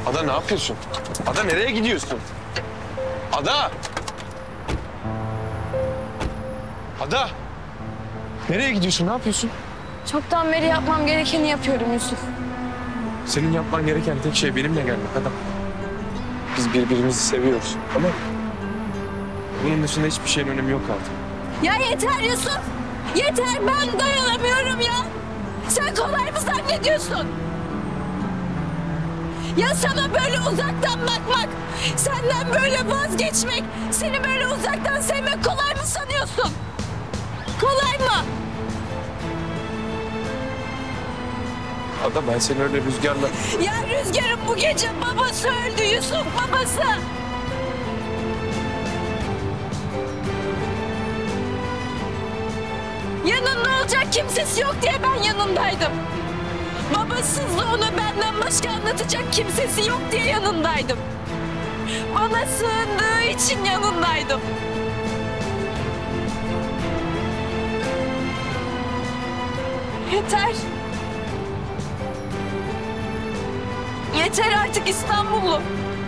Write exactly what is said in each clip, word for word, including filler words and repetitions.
Ada ne yapıyorsun? Ada nereye gidiyorsun? Ada! Ada! Nereye gidiyorsun? Ne yapıyorsun? Çoktan beri yapmam gerekeni yapıyorum Yusuf. Senin yapman gereken tek şey benimle gelmek Ada. Biz birbirimizi seviyoruz. Ama bunun dışında hiçbir şeyin önemi yok artık. Ya yeter Yusuf! Yeter, ben dayanamıyorum ya! Sen kolay mı zannediyorsun? Ya sana böyle uzaktan bakmak, senden böyle vazgeçmek, seni böyle uzaktan sevmek kolay mı sanıyorsun? Kolay mı? Ada ben seni öyle rüzgarla... Ya Rüzgar'ın bu gece babası öldü Yusuf, babası! Yanında olacak kimsesi yok diye ben yanındaydım. Babasızlığını benden başka anlatacak kimsesi yok diye yanındaydım. Bana sığındığı için yanındaydım. Yeter. Yeter artık İstanbullu.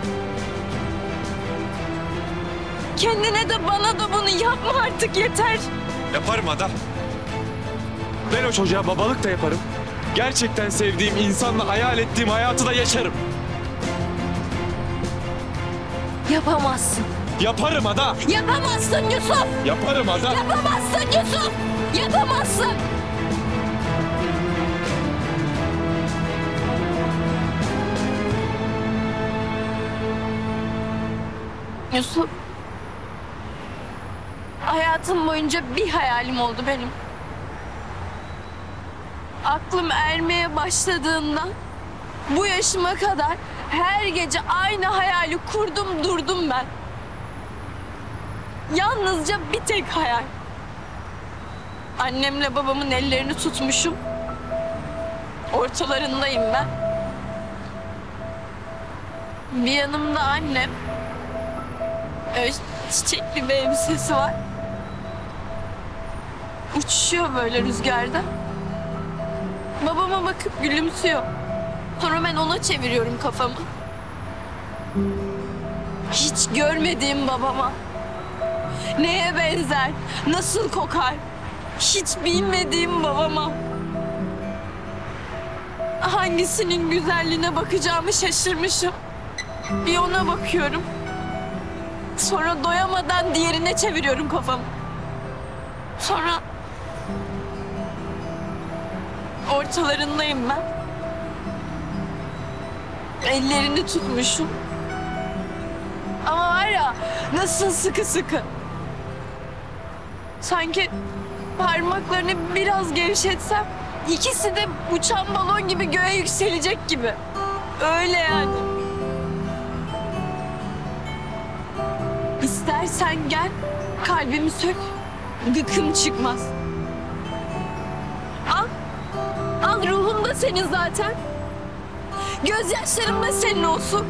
Kendine de bana da bunu yapma artık, yeter. Yaparım Ada. Ben o çocuğa babalık da yaparım. Gerçekten sevdiğim insanla hayal ettiğim hayatı da yaşarım. Yapamazsın. Yaparım Ada. Yapamazsın Yusuf. Yaparım Ada. Yapamazsın Yusuf. Yapamazsın. Yusuf. Hayatım boyunca bir hayalim oldu benim. Aklım ermeye başladığından bu yaşıma kadar her gece aynı hayali kurdum durdum ben. Yalnızca bir tek hayal. Annemle babamın ellerini tutmuşum. Ortalarındayım ben. Bir yanımda annem. Öyle çiçekli bir elbisesi var. Uçuşuyor böyle rüzgarda. Babama bakıp gülümsüyor. Sonra ben ona çeviriyorum kafamı. Hiç görmediğim babama. Neye benzer, nasıl kokar? Hiç bilmediğim babama. Hangisinin güzelliğine bakacağımı şaşırmışım. Bir ona bakıyorum. Sonra doyamadan diğerine çeviriyorum kafamı. Sonra ortalarındayım ben. Ellerini tutmuşum. Ama var ya, nasıl sıkı sıkı. Sanki parmaklarını biraz gevşetsem ikisi de uçan balon gibi göğe yükselecek gibi. Öyle yani. İstersen gel, kalbimi sök, gıkım çıkmaz. Al, al ruhum da senin zaten. Gözyaşlarım da senin olsun.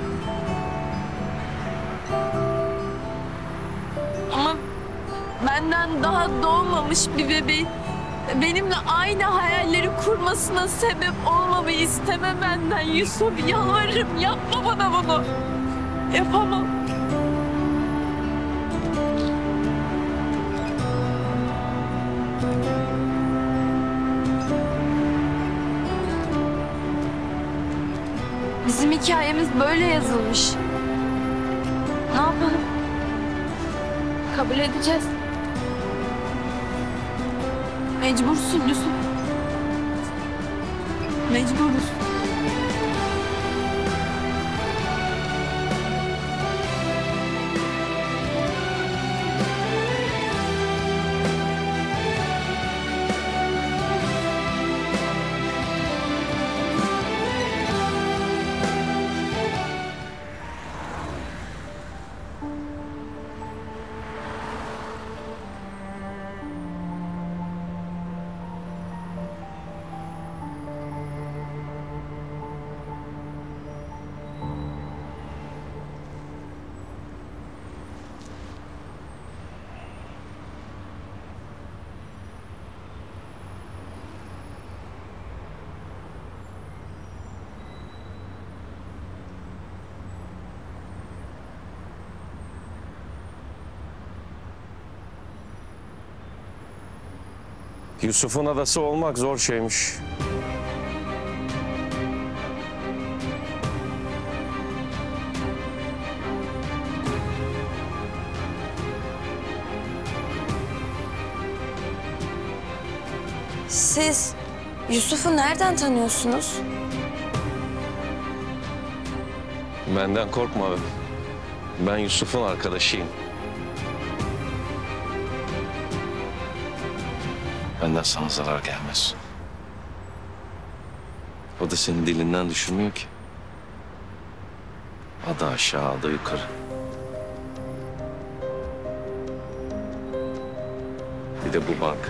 Ama benden daha doğmamış bir bebeğin benimle aynı hayalleri kurmasına sebep olmamı isteme benden Yusuf. Yalvarırım, yapma bana bunu. Yapamam. Bizim hikayemiz böyle yazılmış. Ne yapalım? Kabul edeceğiz. Mecbursun Yusuf. Mecburuz. Yusuf'un adası olmak zor şeymiş. Siz Yusuf'u nereden tanıyorsunuz? Benden korkma abi. Ben Yusuf'un arkadaşıyım. Benden sana zarar gelmez. O da senin dilinden düşürmüyor ki. Ada aşağı, ada yukarı. Bir de bu bank.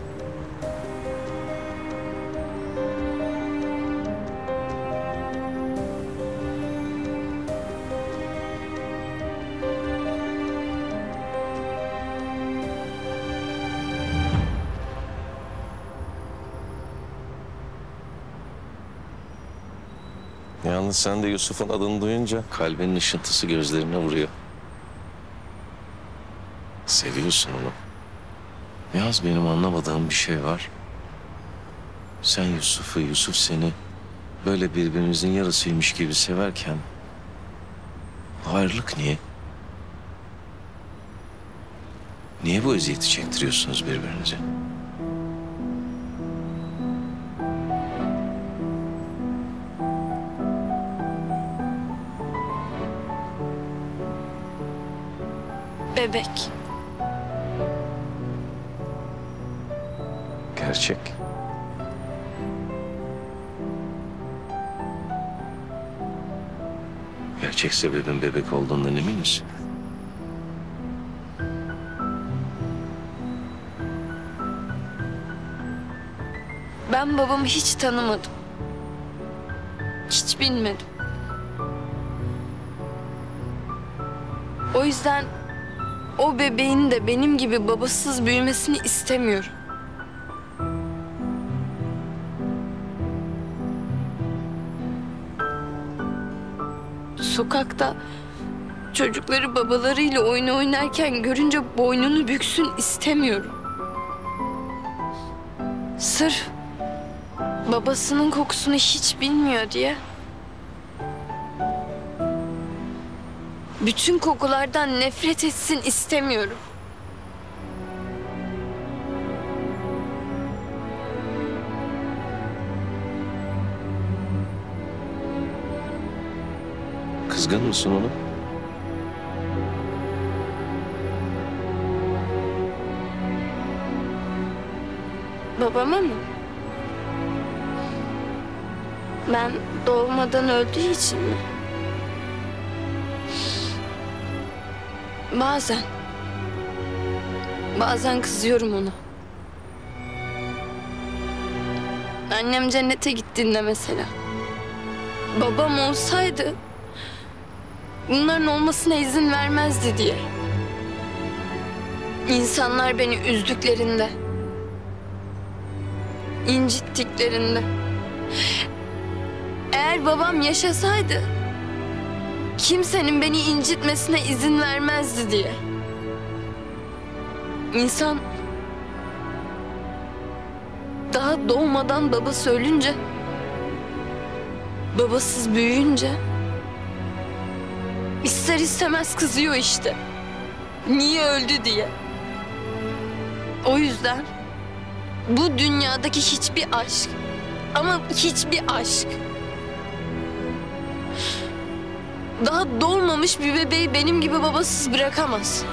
Yalnız sen de Yusuf'un adını duyunca kalbinin ışıntısı gözlerine vuruyor. Seviyorsun onu. Yalnız benim anlamadığım bir şey var. Sen Yusuf'u, Yusuf seni böyle birbirinizin yarısıymış gibi severken bu ayrılık niye? Niye bu eziyeti çektiriyorsunuz birbirinize? Bebek. Gerçek. Gerçek sebebin bebek olduğundan emin misin? Ben babamı hiç tanımadım. Hiç bilmedim. O yüzden o bebeğin de benim gibi babasız büyümesini istemiyorum. Sokakta çocukları babalarıyla oyun oynarken görünce boynunu büksün istemiyorum. Sırf babasının kokusunu hiç bilmiyor diye. Bütün kokulardan nefret etsin istemiyorum. Kızgın mısın ona? Babama mı? Ben doğmadan öldüğü için mi? Bazen. Bazen kızıyorum ona. Annem cennete gittiğinde mesela. Babam olsaydı bunların olmasına izin vermezdi diye. İnsanlar beni üzdüklerinde, incittiklerinde. Eğer babam yaşasaydı kimsenin beni incitmesine izin vermezdi diye. İnsan daha doğmadan babası ölünce, babasız büyüyünce ister istemez kızıyor işte. Niye öldü diye. O yüzden bu dünyadaki hiçbir aşk, ama hiçbir aşk, daha doğmamış bir bebeği benim gibi babasız bırakamaz.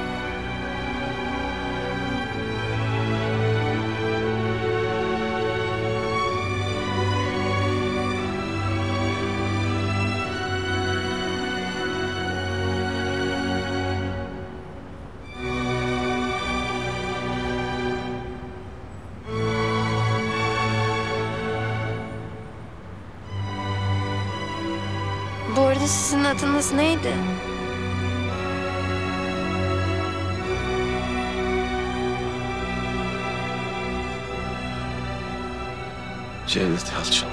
Bu arada sizin adınız neydi? Cevdet Yalçın.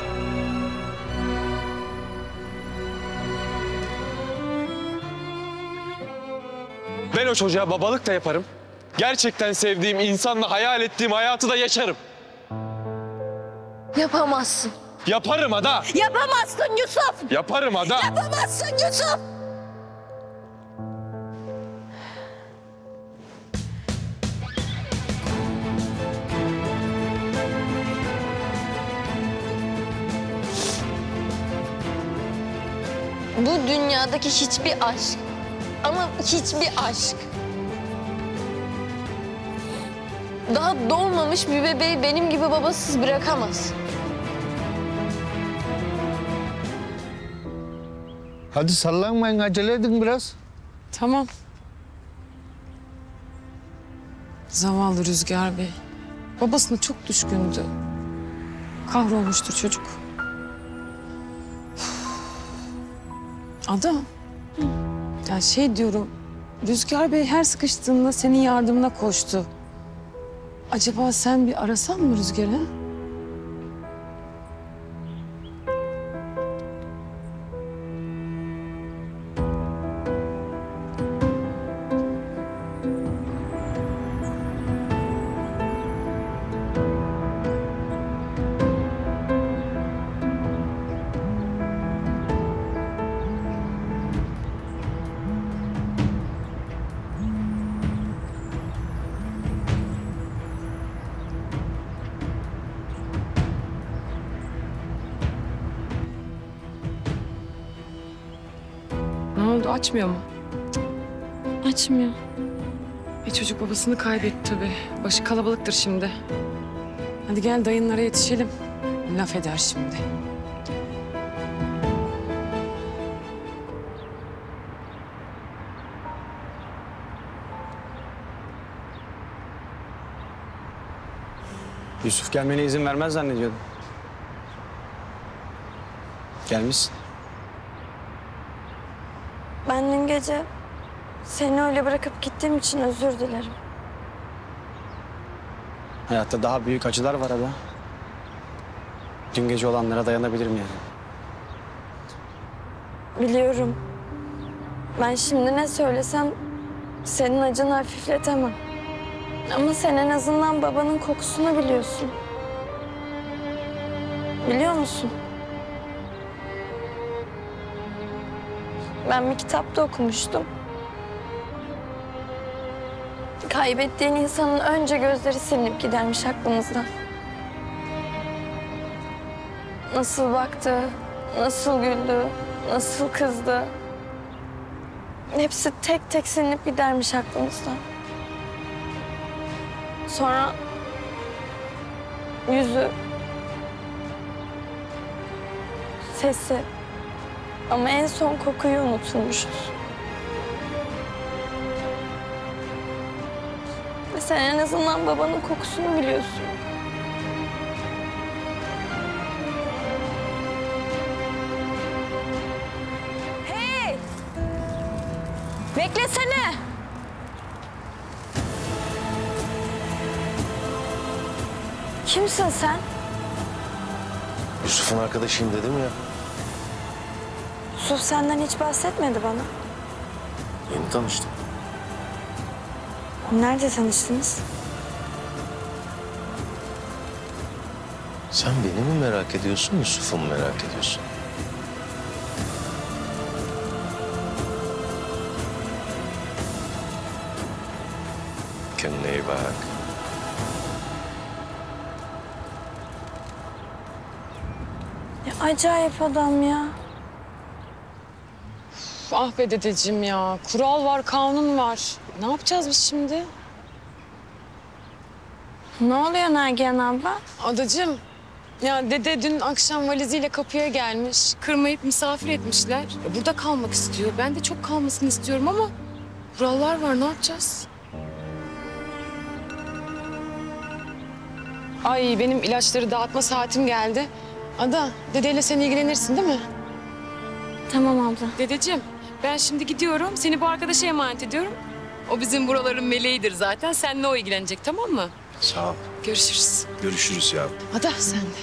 Ben o çocuğa babalık da yaparım. Gerçekten sevdiğim, insanla hayal ettiğim hayatı da yaşarım. Yapamazsın. Yaparım Ada. Yapamazsın Yusuf. Yaparım Ada. Yapamazsın Yusuf. Bu dünyadaki hiçbir aşk, ama hiçbir aşk, daha doğmamış bir bebeği benim gibi babasız bırakamaz. Hadi sallanmayın, acele edin biraz. Tamam. Zavallı Rüzgar Bey. Babasına çok düşkündü. Kahrolmuştur çocuk. Ada. Ya şey diyorum, Rüzgar Bey her sıkıştığında senin yardımına koştu. Acaba sen bir arasan mı Rüzgar'ı? Ne oldu, açmıyor mu? Açmıyor. E çocuk babasını kaybetti tabii. Başı kalabalıktır şimdi. Hadi gel dayınlara yetişelim. Laf eder şimdi. Yusuf gelmene izin vermez zannediyordum. Gelmişsin. Ben dün gece seni öyle bırakıp gittiğim için özür dilerim. Hayatta daha büyük acılar var Ada. Dün gece olanlara dayanabilirim yani. Biliyorum. Ben şimdi ne söylesem senin acını hafifletemem. Ama sen en azından babanın kokusunu biliyorsun. Biliyor musun? Ben bir kitapta okumuştum. Kaybettiğin insanın önce gözleri silinip gidermiş aklınızdan. Nasıl baktı, nasıl güldü, nasıl kızdı. Hepsi tek tek silinip gidermiş aklınızdan. Sonra yüzü, sesi, ama en son kokuyu unuturmuşuz. Ve sen en azından babanın kokusunu biliyorsun. Hey! Beklesene! Kimsin sen? Yusuf'un arkadaşıyım dedim ya. Yusuf senden hiç bahsetmedi bana. Yeni tanıştık. Nerede tanıştınız? Sen beni mi merak ediyorsun, Yusuf'u mu merak ediyorsun? Kendine iyi bak. Ya acayip adam ya. Ah be dedeciğim ya. Kural var, kanun var. Ne yapacağız biz şimdi? Ne oluyor Nagihan abla? Adacığım, ya dede dün akşam valiziyle kapıya gelmiş. Kırmayıp misafir etmişler. Ya burada kalmak istiyor. Ben de çok kalmasını istiyorum ama kurallar var. Ne yapacağız? Ay benim ilaçları dağıtma saatim geldi. Ada, dedeyle sen ilgilenirsin değil mi? Tamam abla. Dedeciğim, ben şimdi gidiyorum. Seni bu arkadaşa emanet ediyorum. O bizim buraların meleğidir zaten. Seninle o ilgilenecek, tamam mı? Sağ ol. Görüşürüz. Görüşürüz ya. Ada sen de.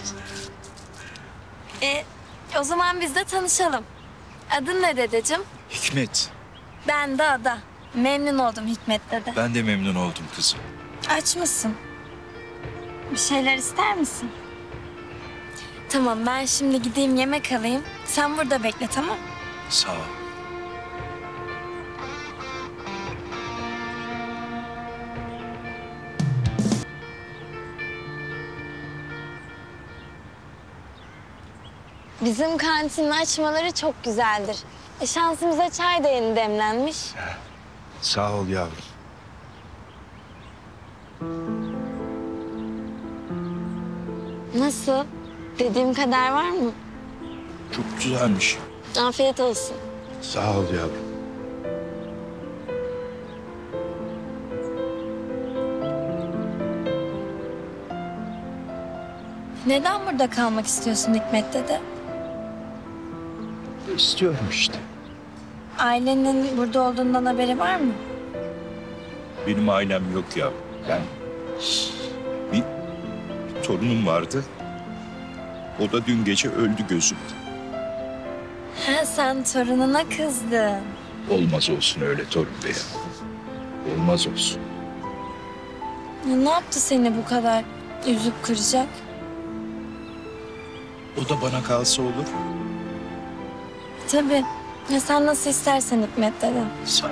E, o zaman biz de tanışalım. Adın ne dedeciğim? Hikmet. Ben de Ada. Memnun oldum Hikmet dede. Ben de memnun oldum kızım. Aç mısın? Bir şeyler ister misin? Tamam, ben şimdi gideyim yemek alayım. Sen burada bekle, tamam? Sağ ol. Bizim kantinin açmaları çok güzeldir. E, şansımıza çay da yeni demlenmiş. Sağ ol yavrum. Nasıl? Dediğim kadar var mı? Çok güzelmiş. Afiyet olsun. Sağ ol yavrum. Neden burada kalmak istiyorsun Hikmet dede? İstiyorum işte. Ailenin burada olduğundan haberi var mı? Benim ailem yok ya. Ben bir torunum vardı. O da dün gece öldü gözümde. Ha, sen torununa kızdın. Olmaz olsun öyle torun be ya. Olmaz olsun. Ya ne yaptı seni bu kadar üzüp kıracak? O da bana kalsa olur. Tabii. Ya sen nasıl istersen Hikmet dede. Sağ ol.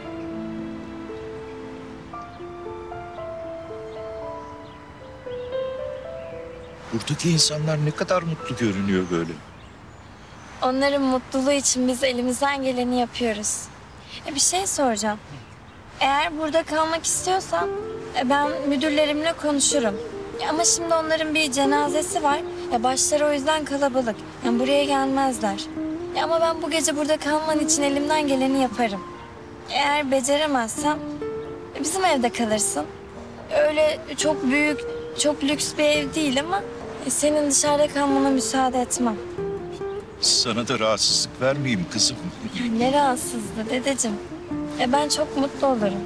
Buradaki insanlar ne kadar mutlu görünüyor böyle. Onların mutluluğu için biz elimizden geleni yapıyoruz. E, bir şey soracağım. Eğer burada kalmak istiyorsan e, ben müdürlerimle konuşurum. Ya ama şimdi onların bir cenazesi var. Ya başları o yüzden kalabalık. Yani buraya gelmezler. Ya ama ben bu gece burada kalman için elimden geleni yaparım. Eğer beceremezsem e, bizim evde kalırsın. Öyle çok büyük, çok lüks bir ev değil ama e, senin dışarıda kalmana müsaade etmem. Sana da rahatsızlık vermeyeyim kızım. Ne rahatsızlığı dedeciğim. E ben çok mutlu olurum.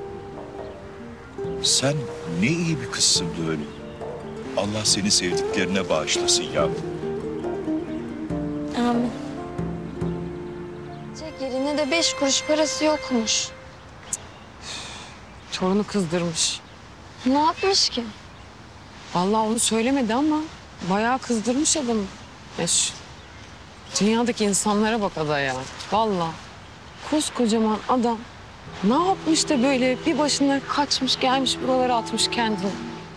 Sen ne iyi bir kızsın böyle. Allah seni sevdiklerine bağışlasın yavrum. Amin. Çek yerine de beş kuruş parası yokmuş. Torunu kızdırmış. Ne yapmış ki? Vallahi onu söylemedi ama bayağı kızdırmış adamı. Ya şu dünyadaki insanlara bak Ada ya. Vallahi koskocaman adam ne yapmış da böyle bir başına kaçmış gelmiş buralara atmış kendini.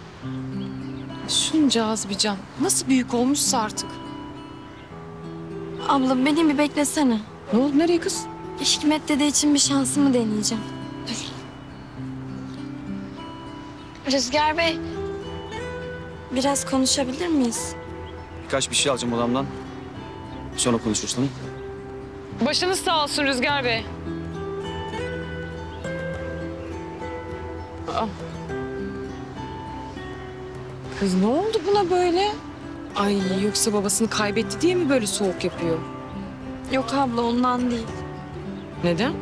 Şunca az bir can. Nasıl büyük olmuşsa artık. Abla beni bir beklesene. Ne oldu, nereye kız? Hikmet dede için bir şansımı deneyeceğim. Rüzgar Bey. Biraz konuşabilir miyiz? Birkaç bir şey alacağım odamdan. Sonra konuşuruz, tamam? Başınız sağ olsun Rüzgar Bey. Aa. Kız ne oldu buna böyle? Ay yoksa babasını kaybetti diye mi böyle soğuk yapıyor? Yok abla ondan değil. Neden?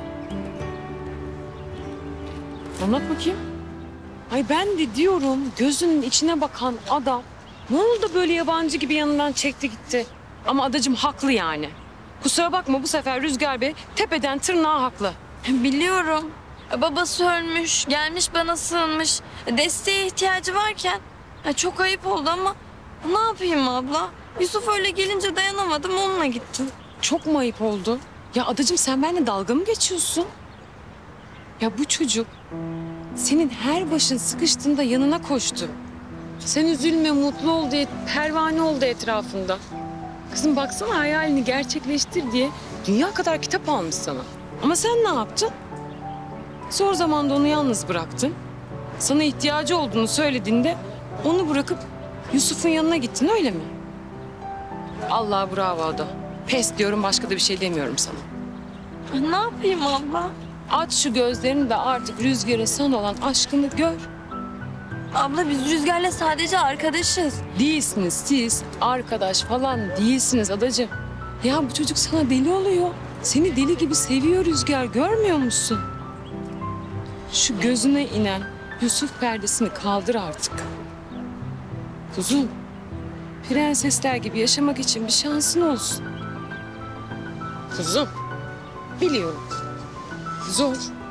Anlat bakayım. Ay ben de diyorum gözünün içine bakan adam ne oldu böyle yabancı gibi yanından çekti gitti. Ama adacığım haklı yani. Kusura bakma bu sefer Rüzgar Bey tepeden tırnağa haklı. Biliyorum. Babası ölmüş, gelmiş bana sığınmış. Desteğe ihtiyacı varken ya çok ayıp oldu ama ne yapayım abla? Yusuf öyle gelince dayanamadım, onunla gittim. Çok mu ayıp oldu? Ya adacığım sen benimle dalga mı geçiyorsun? Ya bu çocuk senin her başın sıkıştığında yanına koştu. Sen üzülme, mutlu ol diye pervane oldu etrafında. Kızım baksana hayalini gerçekleştir diye dünya kadar kitap almış sana. Ama sen ne yaptın? Zor zamanda onu yalnız bıraktın. Sana ihtiyacı olduğunu söylediğinde onu bırakıp Yusuf'un yanına gittin öyle mi? Allah bravo Ada. Pes diyorum, başka da bir şey demiyorum sana. Ne yapayım abla? Aç şu gözlerini de artık Rüzgar'a sana olan aşkını gör. Abla biz Rüzgar'la sadece arkadaşız. Değilsiniz siz, arkadaş falan değilsiniz adacığım. Ya bu çocuk sana deli oluyor. Seni deli gibi seviyor Rüzgar, görmüyor musun? Şu gözüne inen Yusuf perdesini kaldır artık. Kuzum, prensesler gibi yaşamak için bir şansın olsun. Kuzum, biliyorum. Zor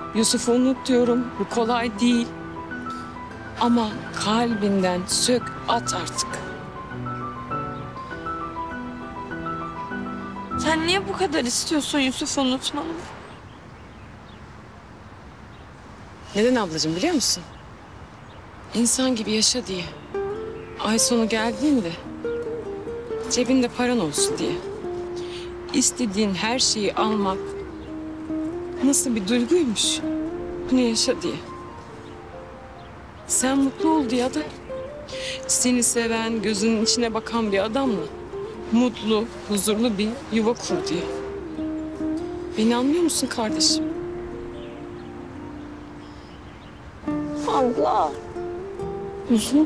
Yusuf'u unut diyorum. Bu kolay değil. Ama kalbinden sök at artık. Sen niye bu kadar istiyorsun Yusuf'u unutmamı? Neden ablacığım biliyor musun? İnsan gibi yaşa diye. Ay sonu geldiğinde cebinde paran olsun diye. İstediğin her şeyi almak nasıl bir duyguymuş. Bunu yaşa diye. Sen mutlu ol diye da seni seven, gözünün içine bakan bir adamla mutlu, huzurlu bir yuva kur diye. Beni anlıyor musun kardeşim? Abla. Yusuf.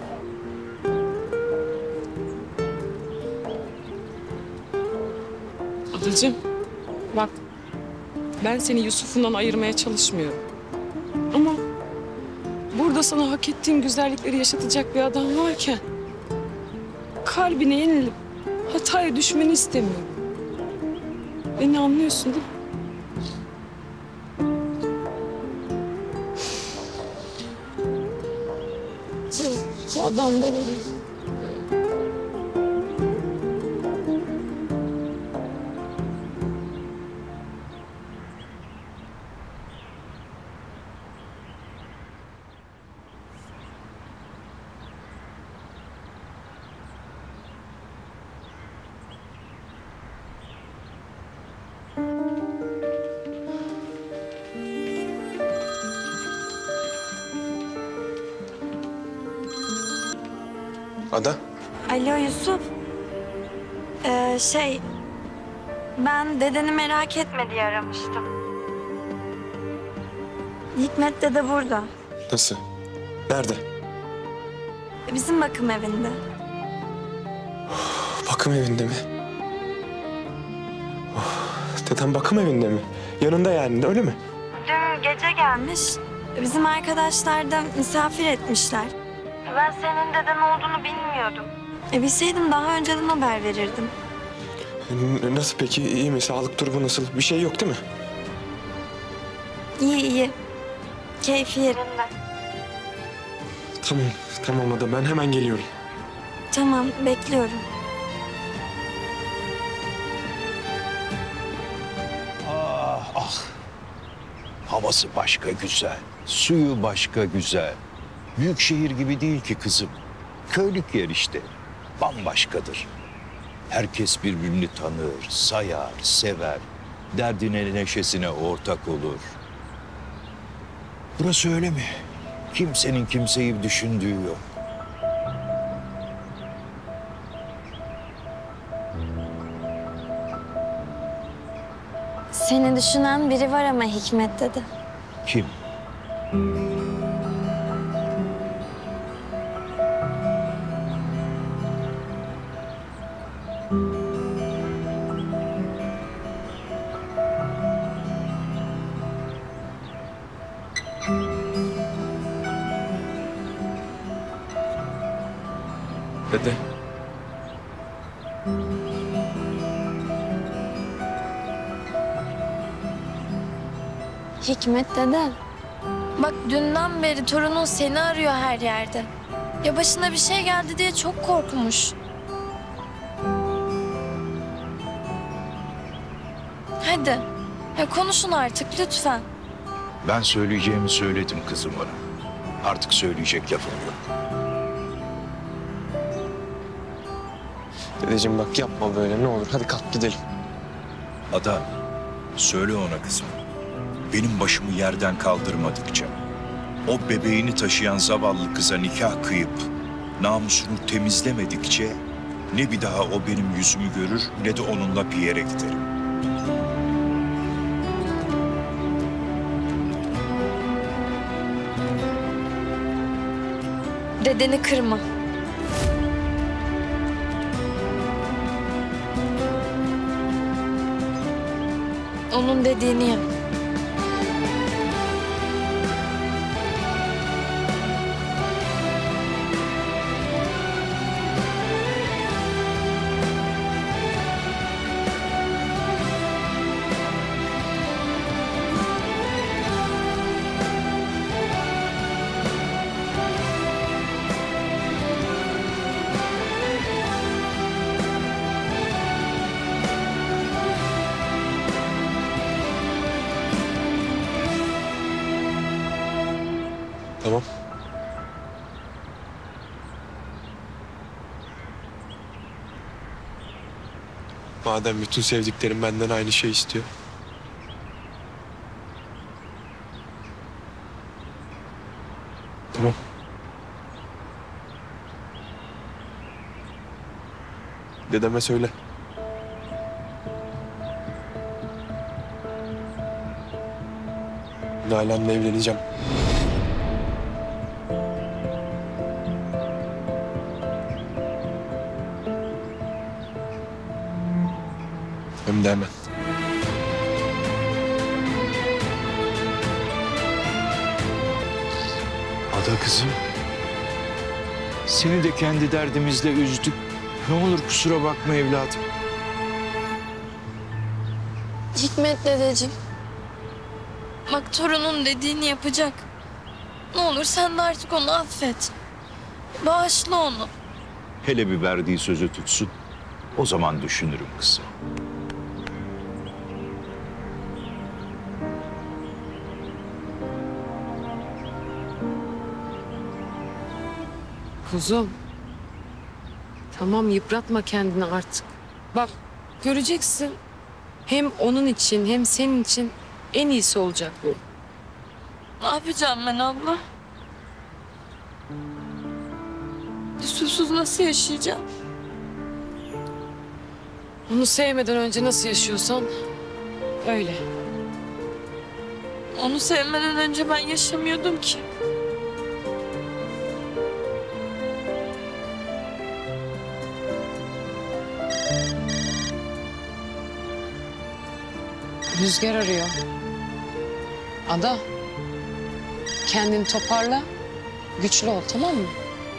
Adacığım, bak ben seni Yusuf'undan ayırmaya çalışmıyorum. Ama burada sana hak ettiğin güzellikleri yaşatacak bir adam varken kalbine yenilip hataya düşmeni istemiyorum. Beni anlıyorsun değil mi? Bu adam da böyle. Ada. Alo Yusuf. Ee, şey... Ben dedeni merak etme diye aramıştım. Hikmet dede burada. Nasıl? Nerede? Bizim bakım evinde. Bakım evinde mi? Oh, dedem bakım evinde mi? Yanında yani öyle mi? Dün gece gelmiş. Bizim arkadaşlar da misafir etmişler. Ben senin deden olduğunu bilmiyordum. E bilseydim daha önceden haber verirdim. N- Nasıl peki? İyi mi? Sağlık durumu nasıl? Bir şey yok değil mi? İyi iyi. Keyfi yerinde. Tamam. Tamam Ada. Ben hemen geliyorum. Tamam bekliyorum. Ah ah. Havası başka güzel. Suyu başka güzel. Büyük şehir gibi değil ki kızım. Köylük yer işte. Bambaşkadır. Herkes birbirini tanır, sayar, sever. Derdine, neşesine ortak olur. Burası öyle mi? Kimsenin kimseyi düşündüğü yok. Seni düşünen biri var ama Hikmet dede. Kim? Dede. Hikmet dede. Bak dünden beri torunun seni arıyor her yerde. Ya başına bir şey geldi diye çok korkmuş. Hadi. Ya konuşun artık lütfen. Ben söyleyeceğimi söyledim kızım bana. Artık söyleyecek lafım yok. Dedeciğim bak yapma böyle ne olur. Hadi kalk gidelim. Ada, söyle ona kızım. Benim başımı yerden kaldırmadıkça, o bebeğini taşıyan zavallı kıza nikah kıyıp namusunu temizlemedikçe ne bir daha o benim yüzümü görür ne de onunla bir yere giderim. Dedeni kırma. Onun dediğini yap. Tamam. Madem bütün sevdiklerim benden aynı şey istiyor. Tamam. Dedeme söyle. Nalan'la evleneceğim. Hem de hemen. Ada kızım. Seni de kendi derdimizle üzdük. Ne olur kusura bakma evladım. Hikmet dedeciğim. Bak torunun dediğini yapacak. Ne olur sen de artık onu affet. Bağışla onu. Hele bir verdiği sözü tutsun. O zaman düşünürüm kızım. Kuzum. Tamam yıpratma kendini artık. Bak göreceksin. Hem onun için hem senin için en iyisi olacak bu. Ne yapacağım ben abla? Yusufsuz nasıl yaşayacağım? Onu sevmeden önce nasıl yaşıyorsan öyle. Onu sevmeden önce ben yaşamıyordum ki. Rüzgar arıyor. Ada. Kendini toparla. Güçlü ol tamam mı?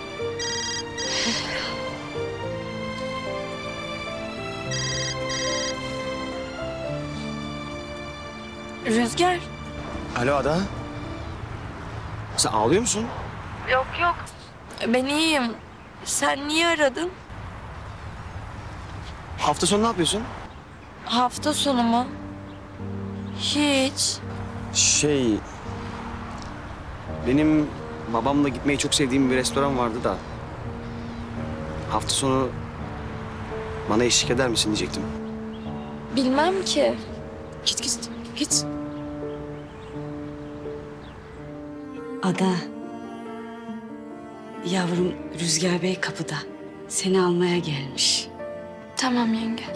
Rüzgar. Alo Ada. Sen ağlıyor musun? Yok yok. Ben iyiyim. Sen niye aradın? Hafta sonu ne yapıyorsun? Hafta sonu mu? Hiç. Şey... Benim babamla gitmeyi çok sevdiğim bir restoran vardı da... Hafta sonu bana eşlik eder misin diyecektim. Bilmem ki. Git git git. Ada. Yavrum Rüzgar Bey kapıda. Seni almaya gelmiş. Tamam yenge.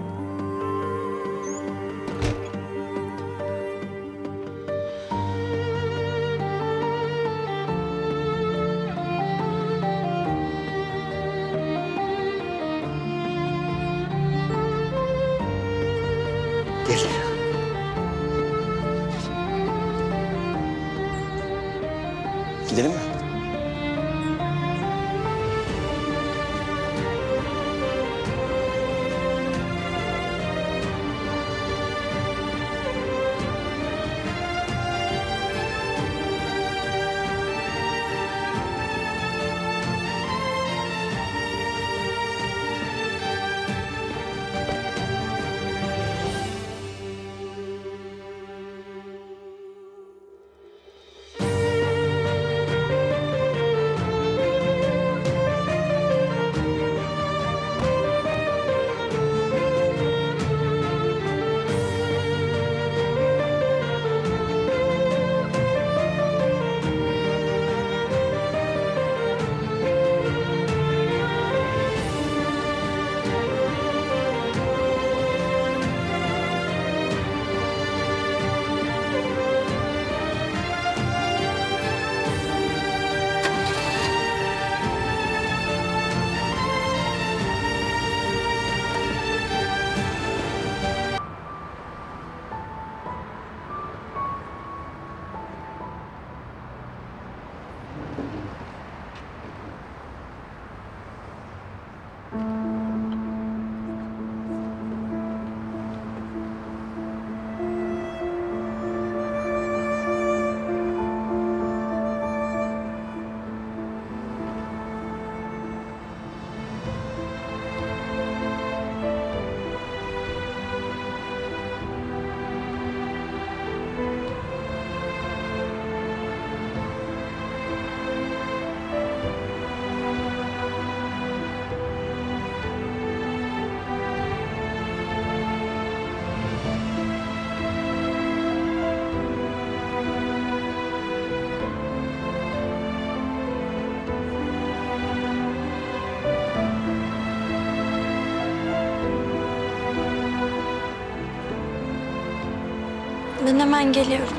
Gel. Gidelim mi? Ben hemen geliyorum.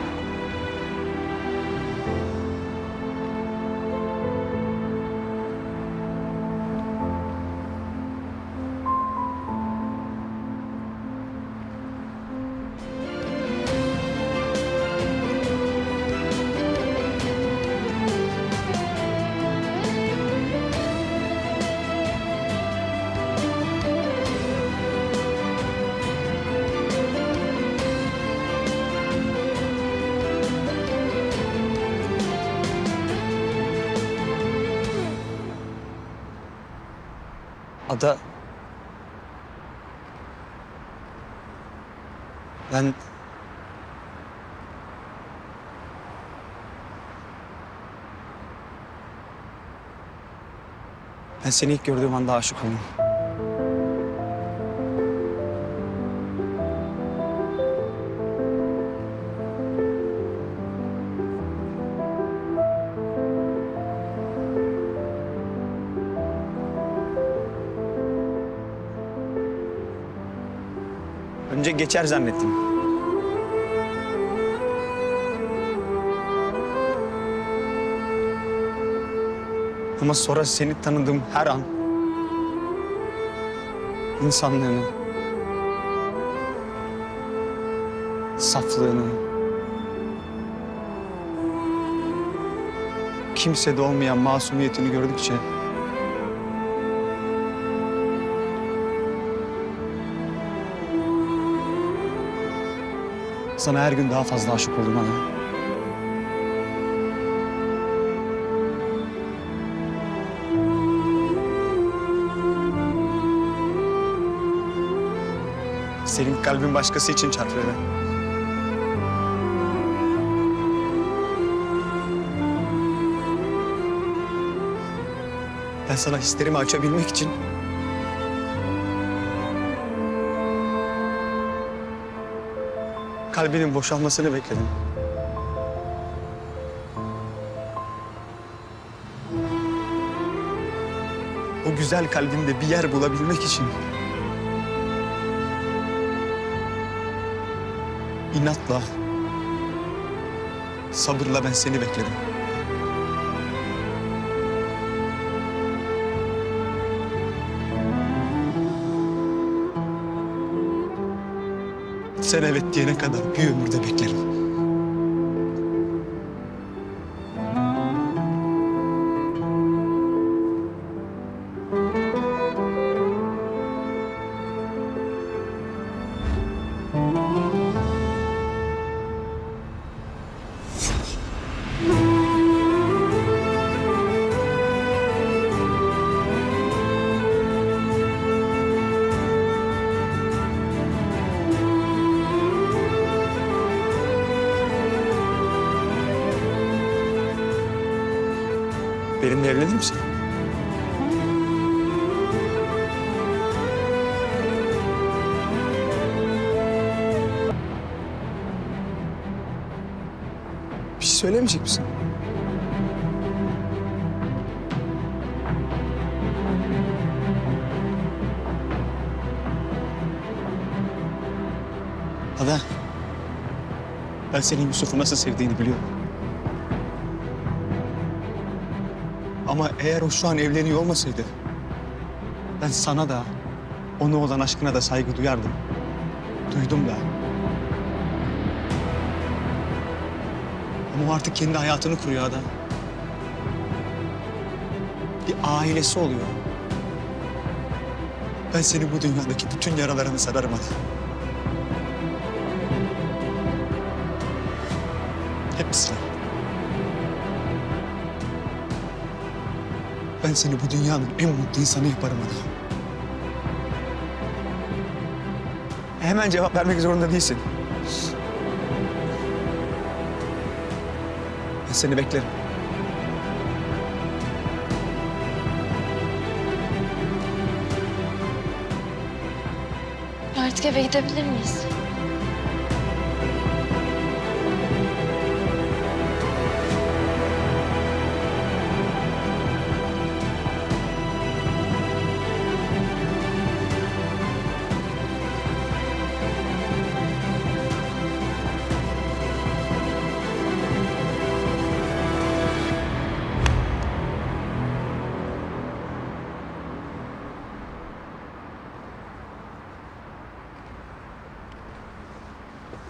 Ada... Ben... Ben seni ilk gördüğüm anda aşık oldum. Önce geçer zannettim. Ama sonra seni tanıdığım her an insanlığını, saflığını, kimsede olmayan masumiyetini gördükçe sana her gün daha fazla aşık oldum ana. Senin kalbin başkası için çarpıyor. Ben sana hislerimi açabilmek için kalbinin boşalmasını bekledim. O güzel kalbinde bir yer bulabilmek için inatla, sabırla ben seni bekledim. Sen evet diyene kadar bir ömür de beklerim. Benimle evlenir misin? Bir şey söylemeyecek misin? Ada, ben senin Yusuf'u nasıl sevdiğini biliyorum. Ama eğer o şu an evleniyor olmasaydı, ben sana da, ona olan aşkına da saygı duyardım. Duydum da. Ama o artık kendi hayatını kuruyor Ada. Bir ailesi oluyor. Ben seni bu dünyadaki bütün yaralarını sararım Ada. Hepsini. Ben seni bu dünyanın en mutlu insanı yaparım Ada. Hemen cevap vermek zorunda değilsin. Ben seni beklerim. Artık eve gidebilir miyiz?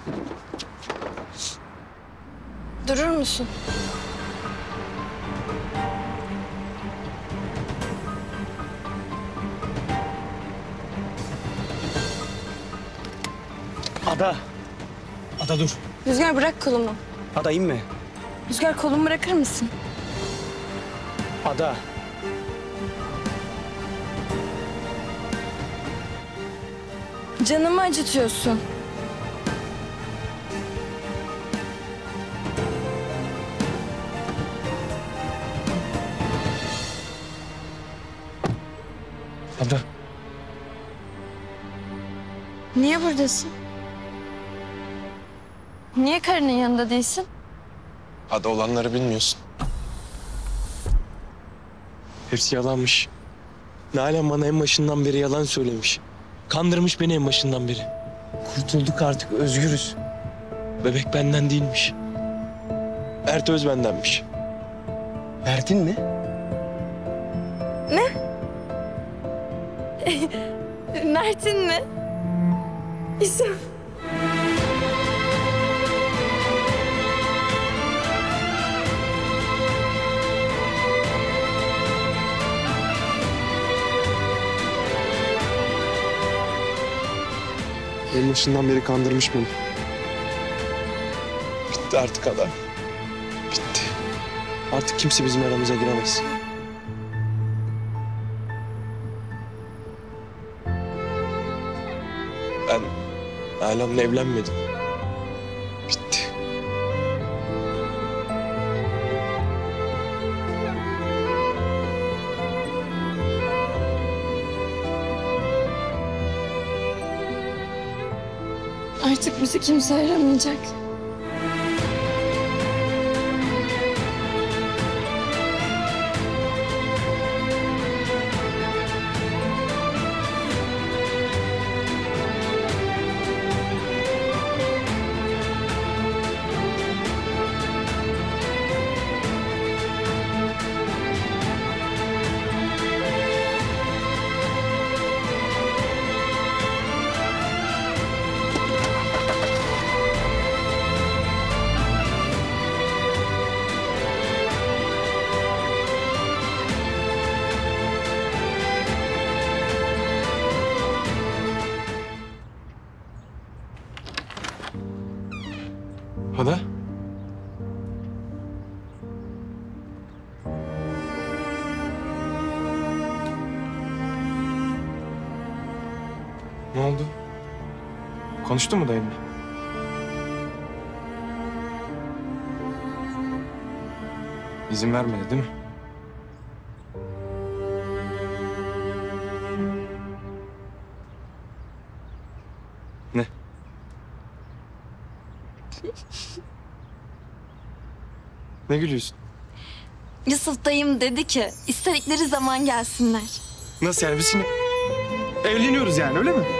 Durur musun? Ada. Ada dur. Rüzgar bırak kolumu. Ada inme. Rüzgar kolumu bırakır mısın? Ada. Canımı acıtıyorsun. Ada. Niye buradasın? Niye karının yanında değilsin? Ada olanları bilmiyorsun. Hepsi yalanmış. Nalan bana en başından beri yalan söylemiş. Kandırmış beni en başından beri. Kurtulduk artık, özgürüz. Bebek benden değilmiş. Ertöz bendenmiş. Verdin mi? Mert'in mi? İsim. En başından beri kandırmış beni. Bitti artık Ada. Bitti. Artık kimse bizim aramıza giremez. Ben Nalan'la evlenmedim. Bitti. Artık bizi kimse aramayacak. Ada? Ne oldu? Konuştun mu dayımla? İzin vermedi değil mi? Ne? Ne gülüyorsun? Yusuf dayım dedi ki istedikleri zaman gelsinler. Nasıl yani? Biz şimdi evleniyoruz yani, öyle mi?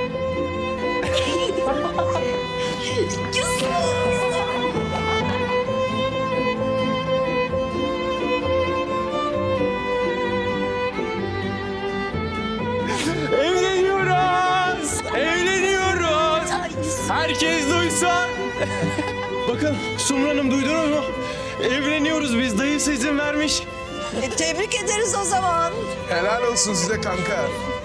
Evleniyoruz! Evleniyoruz! Herkes duysun! Bakın Sumru Hanım, duydunuz mu? Evleniyoruz biz. Dayısı izin vermiş. E, tebrik ederiz o zaman. Helal olsun size kanka.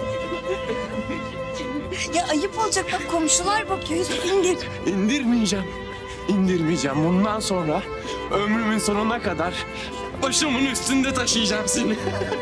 Ya ayıp olacak bak komşular bakıyor. Yusuf indir. İndirmeyeceğim. İndirmeyeceğim. Bundan sonra ömrümün sonuna kadar başımın üstünde taşıyacağım seni.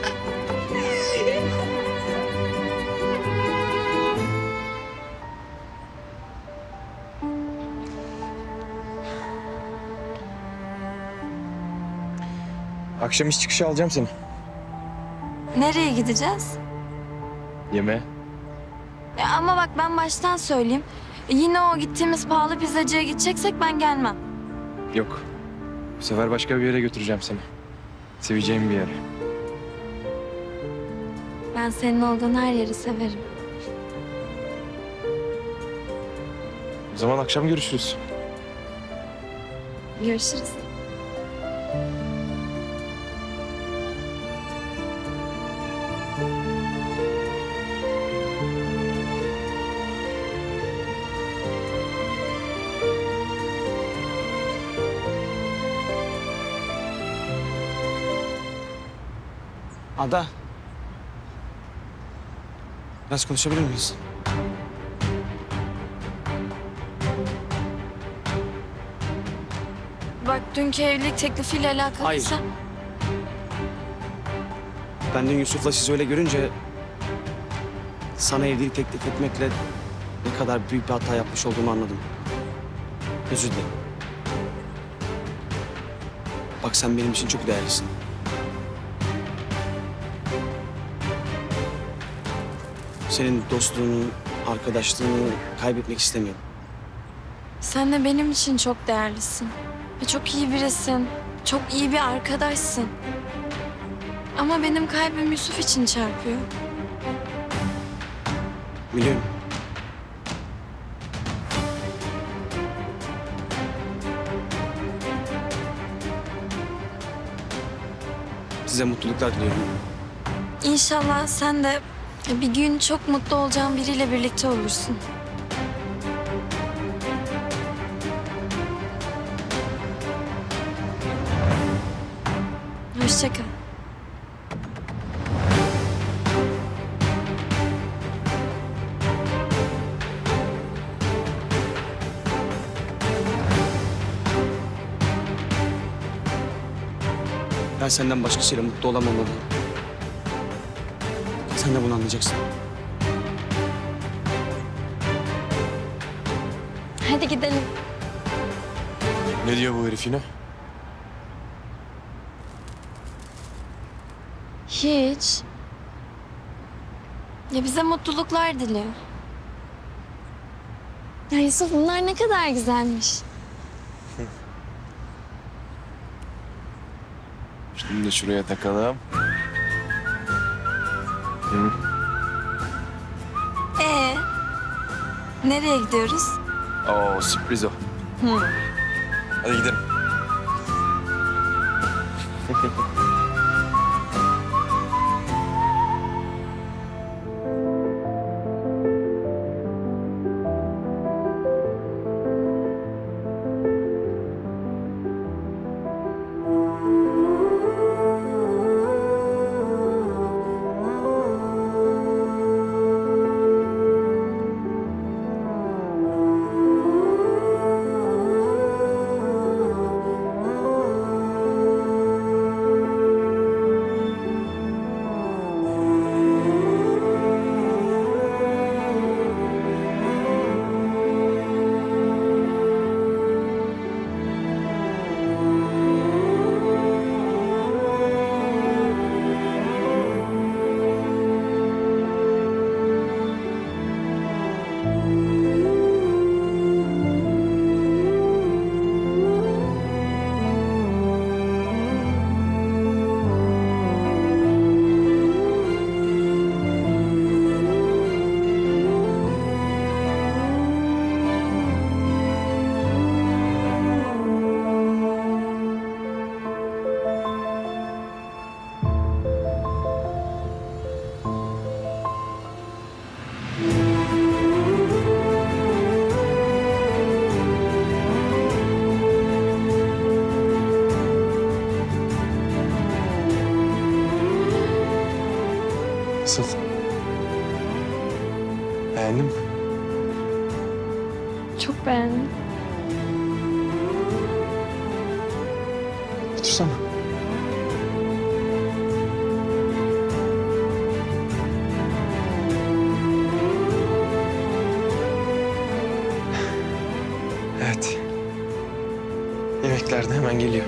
Akşam iş çıkışı alacağım seni. Nereye gideceğiz? Yemeğe. Ya ama bak ben baştan söyleyeyim. Yine o gittiğimiz pahalı pizzacıya gideceksek ben gelmem. Yok. Bu sefer başka bir yere götüreceğim seni. Seveceğim bir yere. Ben senin olduğun her yeri severim. O zaman akşam görüşürüz. Görüşürüz. Ada. Biraz konuşabilir miyiz? Bak dünkü evlilik teklifiyle alakalıysa... Hayır. Ben dün Yusuf'la sizi öyle görünce... sana evlilik teklif etmekle ne kadar büyük bir hata yapmış olduğumu anladım. Özür dilerim. Bak sen benim için çok değerlisin. Senin dostluğunu, arkadaşlığını kaybetmek istemiyorum. Sen de benim için çok değerlisin. Ve çok iyi birisin. Çok iyi bir arkadaşsın. Ama benim kalbim Yusuf için çarpıyor. Biliyorum. Size mutluluklar diliyorum. İnşallah sen de bir gün çok mutlu olacağın biriyle birlikte olursun. Hoşça kal. Ben senden başkasıyla mutlu olamam Ada. Sen de bunu anlayacaksın. Hadi gidelim. Ne diyor bu herif yine? Hiç. Ya bize mutluluklar diliyor. Ya Yusuf bunlar ne kadar güzelmiş. Şimdi de şuraya takalım. Hı. Ee, nereye gidiyoruz? Oo, sürpriz o. Hı. Hadi gidelim. Nasıl? Beğendin mi? Çok beğendim. Otursana. Evet. Yemekler de hemen geliyor.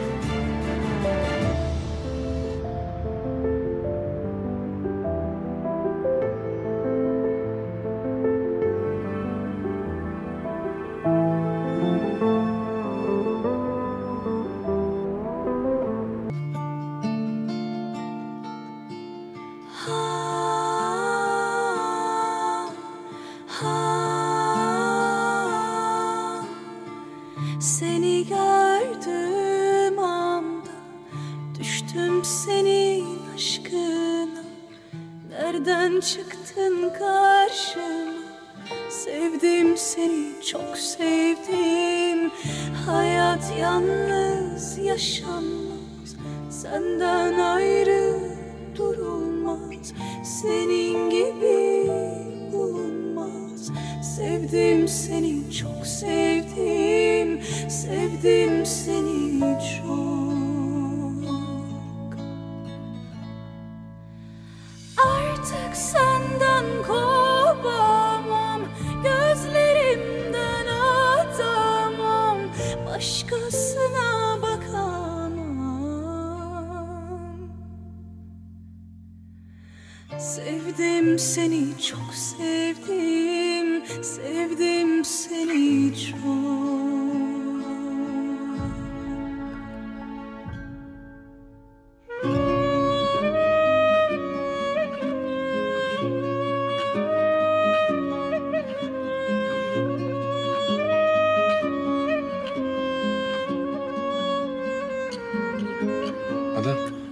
Seni gördüğüm anda düştüm senin aşkına. Nereden çıktın karşıma? Sevdim seni, çok sevdim. Hayat yalnız yaşanmaz, senden ayrı durulmaz, senin gibi bulunmaz. Sevdim seni, çok sevdim, sevdim seni çok. Artık senden kopamam, gözlerimden atamam, başkasına bakamam. Sevdim seni, çok sevdim, sevdim seni çok. Ada.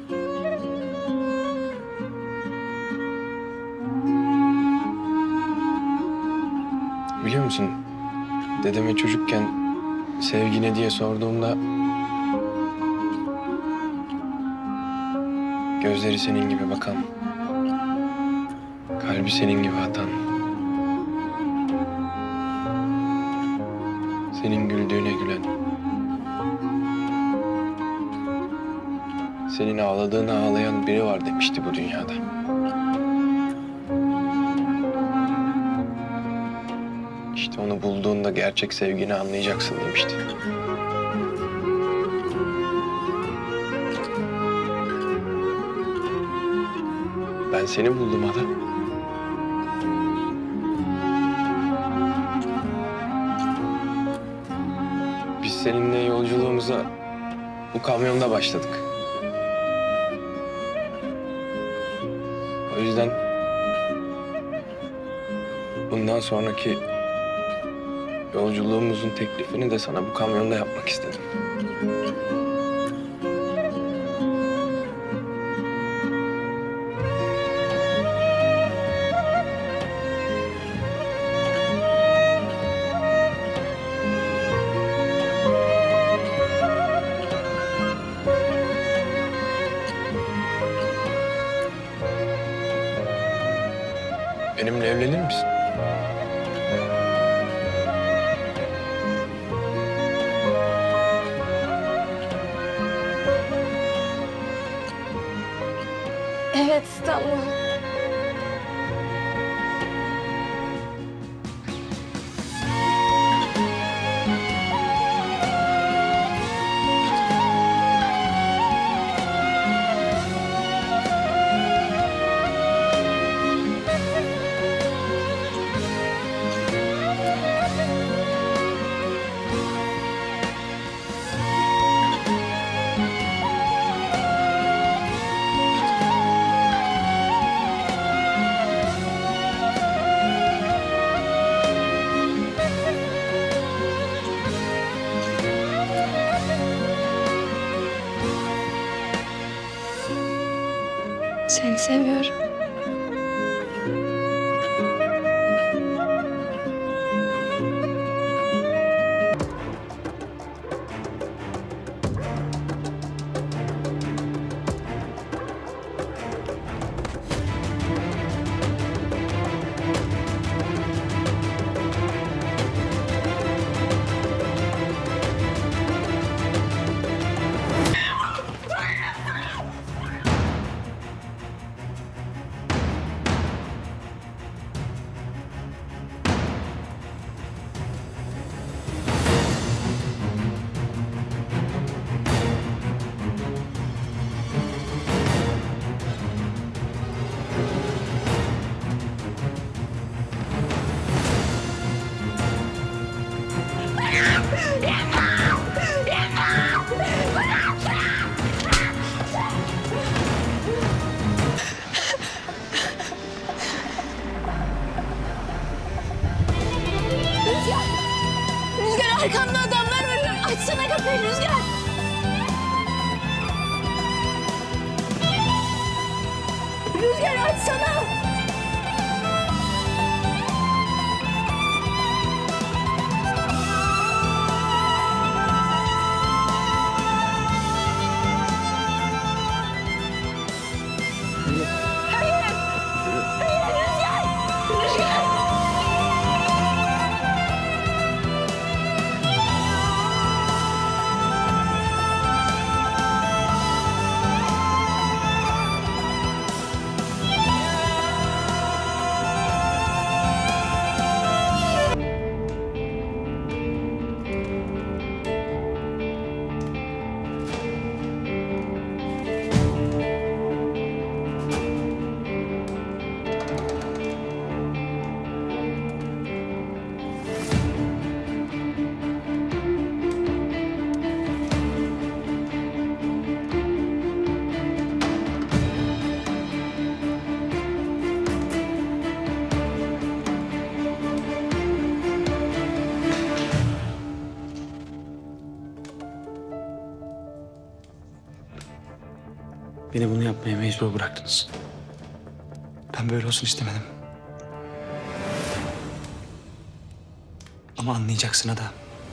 Biliyor musun? Dedeme çocukken sevgi ne diye sorduğumda gözleri senin gibi bakan, kalbi senin gibi atan, senin güldüğüne gülen, senin ağladığına ağlayan biri var demişti bu dünyada. İşte onu bulduğunda gerçek sevgini anlayacaksın demişti. Ben seni buldum Ada. Biz seninle yolculuğumuza bu kamyonda başladık. O yüzden bundan sonraki yolculuğumuzun teklifini de sana bu kamyonda yapmak istedim. Benimle evlenir misin? Evet, tamam. Seni seviyorum. Arkamda adamlar var. Açsana kapıyı Rüzgar. Rüzgar açsana. Beni bunu yapmaya mecbur bıraktınız. Ben böyle olsun istemedim. Ama anlayacaksın Ada.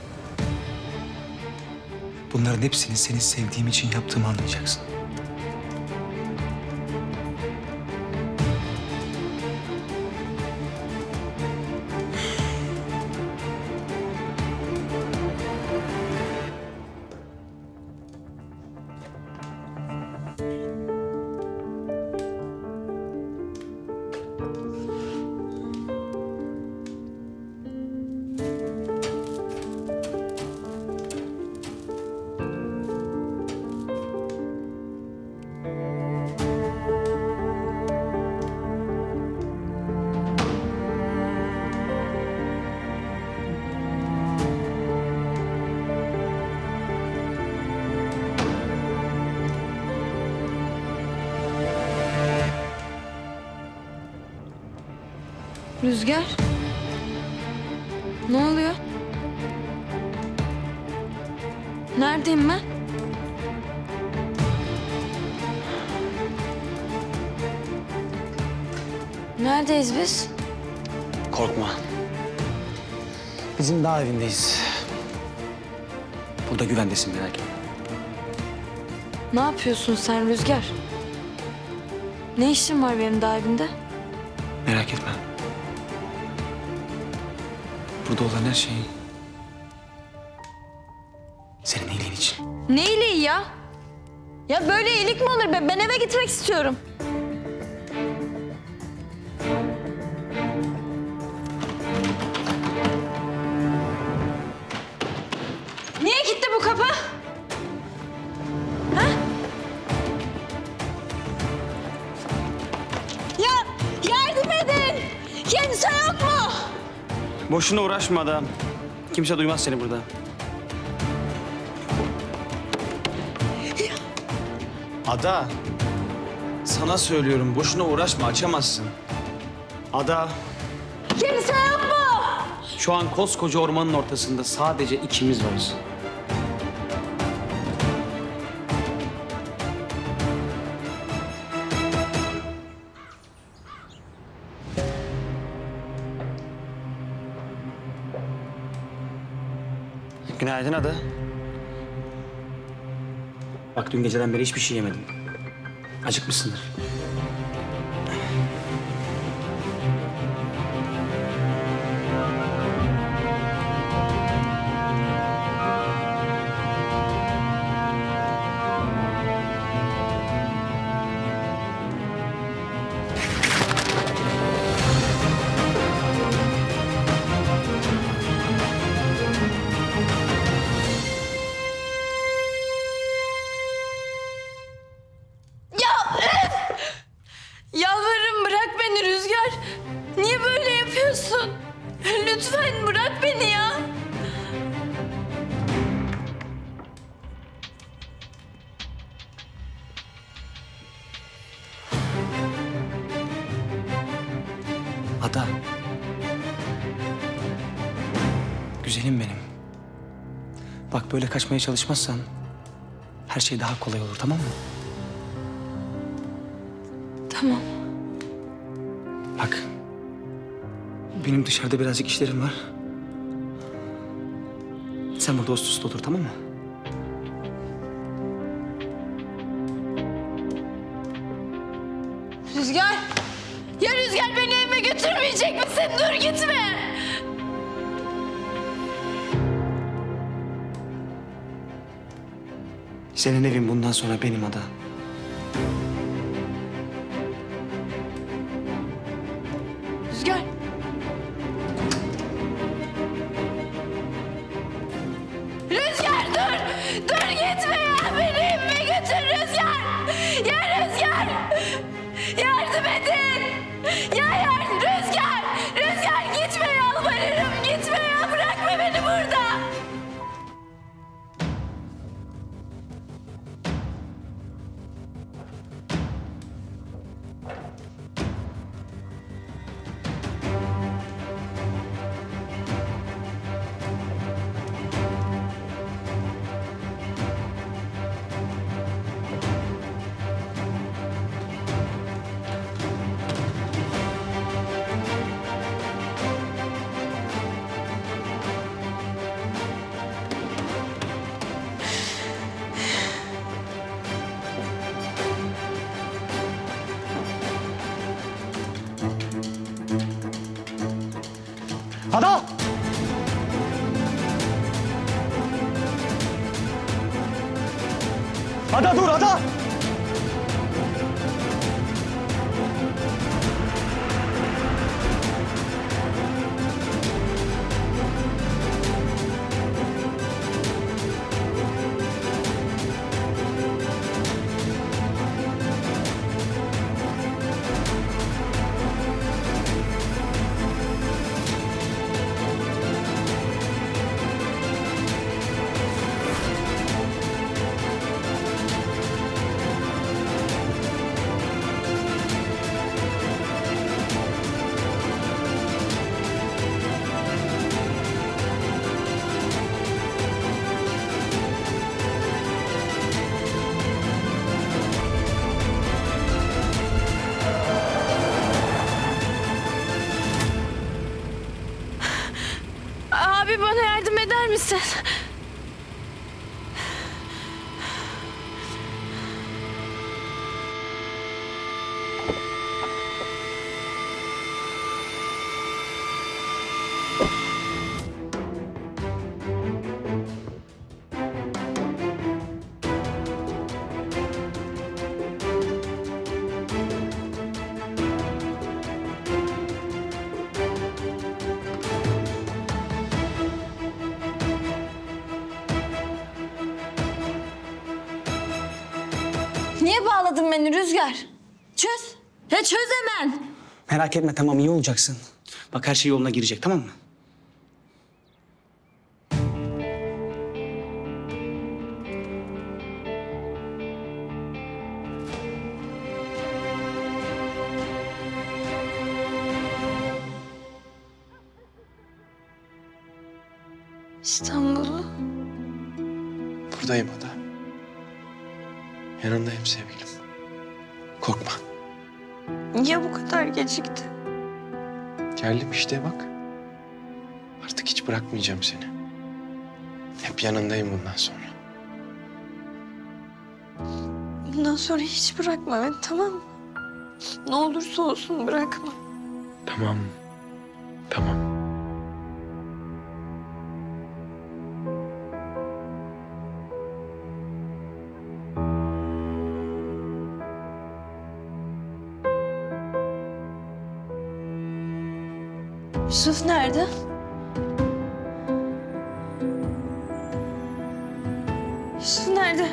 Bunların hepsini seni sevdiğim için yaptığımı anlayacaksın. Rüzgar. Ne oluyor? Neredeyim ben? Neredeyiz biz? Korkma. Bizim dağ evindeyiz. Burada güvendesin, merak etme. Ne yapıyorsun sen Rüzgar? Ne işin var benim dağ evinde? Merak etme. Burada olan her şey senin iyiliğin için. Ne iyiliği ya? Ya böyle iyilik mi olur be? Ben eve gitmek istiyorum. Niye gitti bu kapı? Ha? Ya yardım edin! Kimse yok mu? Boşuna uğraşma adam. Kimse duymaz seni burada. Ada. Sana söylüyorum, boşuna uğraşma, açamazsın. Ada. Kimse yok mu? Şu an koskoca ormanın ortasında sadece ikimiz varız. Günaydın Ada. Bak dün geceden beri hiçbir şey yemedim. Acıkmışsındır. Yalvarırım bırak beni Rüzgar. Niye böyle yapıyorsun? Lütfen bırak beni ya. Ada. Güzelim benim. Bak böyle kaçmaya çalışmazsan her şey daha kolay olur, tamam mı? Tamam. Bak. Benim dışarıda birazcık işlerim var. Sen burada uslu uslu otur, tamam mı? Rüzgar. Ya Rüzgar beni evime götürmeyecek misin? Dur gitme. Senin evin bundan sonra benim Ada. Rüzgar. Rüzgar dur. Dur gitme ya. Beni evime götür Rüzgar. Ya Rüzgar. Yardım edin. Ya yardım. Rüzgar. Rüzgar gitme yalvarırım. Gitme ya. Bırakma beni burada. Ada! Ada dur Ada! Abi bana yardım eder misin? Niye bağladın beni Rüzgar? Çöz. Ya çöz hemen. Merak etme tamam iyi olacaksın. Bak her şey yoluna girecek tamam mı? İstanbul'u. Buradayım Ada. Yanındayım sevgilim. Korkma. Niye bu kadar gecikti? Geldim işte bak. Artık hiç bırakmayacağım seni. Hep yanındayım bundan sonra. Bundan sonra hiç bırakma beni, tamam mı? Ne olursa olsun bırakma. Tamam. Tamam. Yusuf nerede? Yusuf nerede?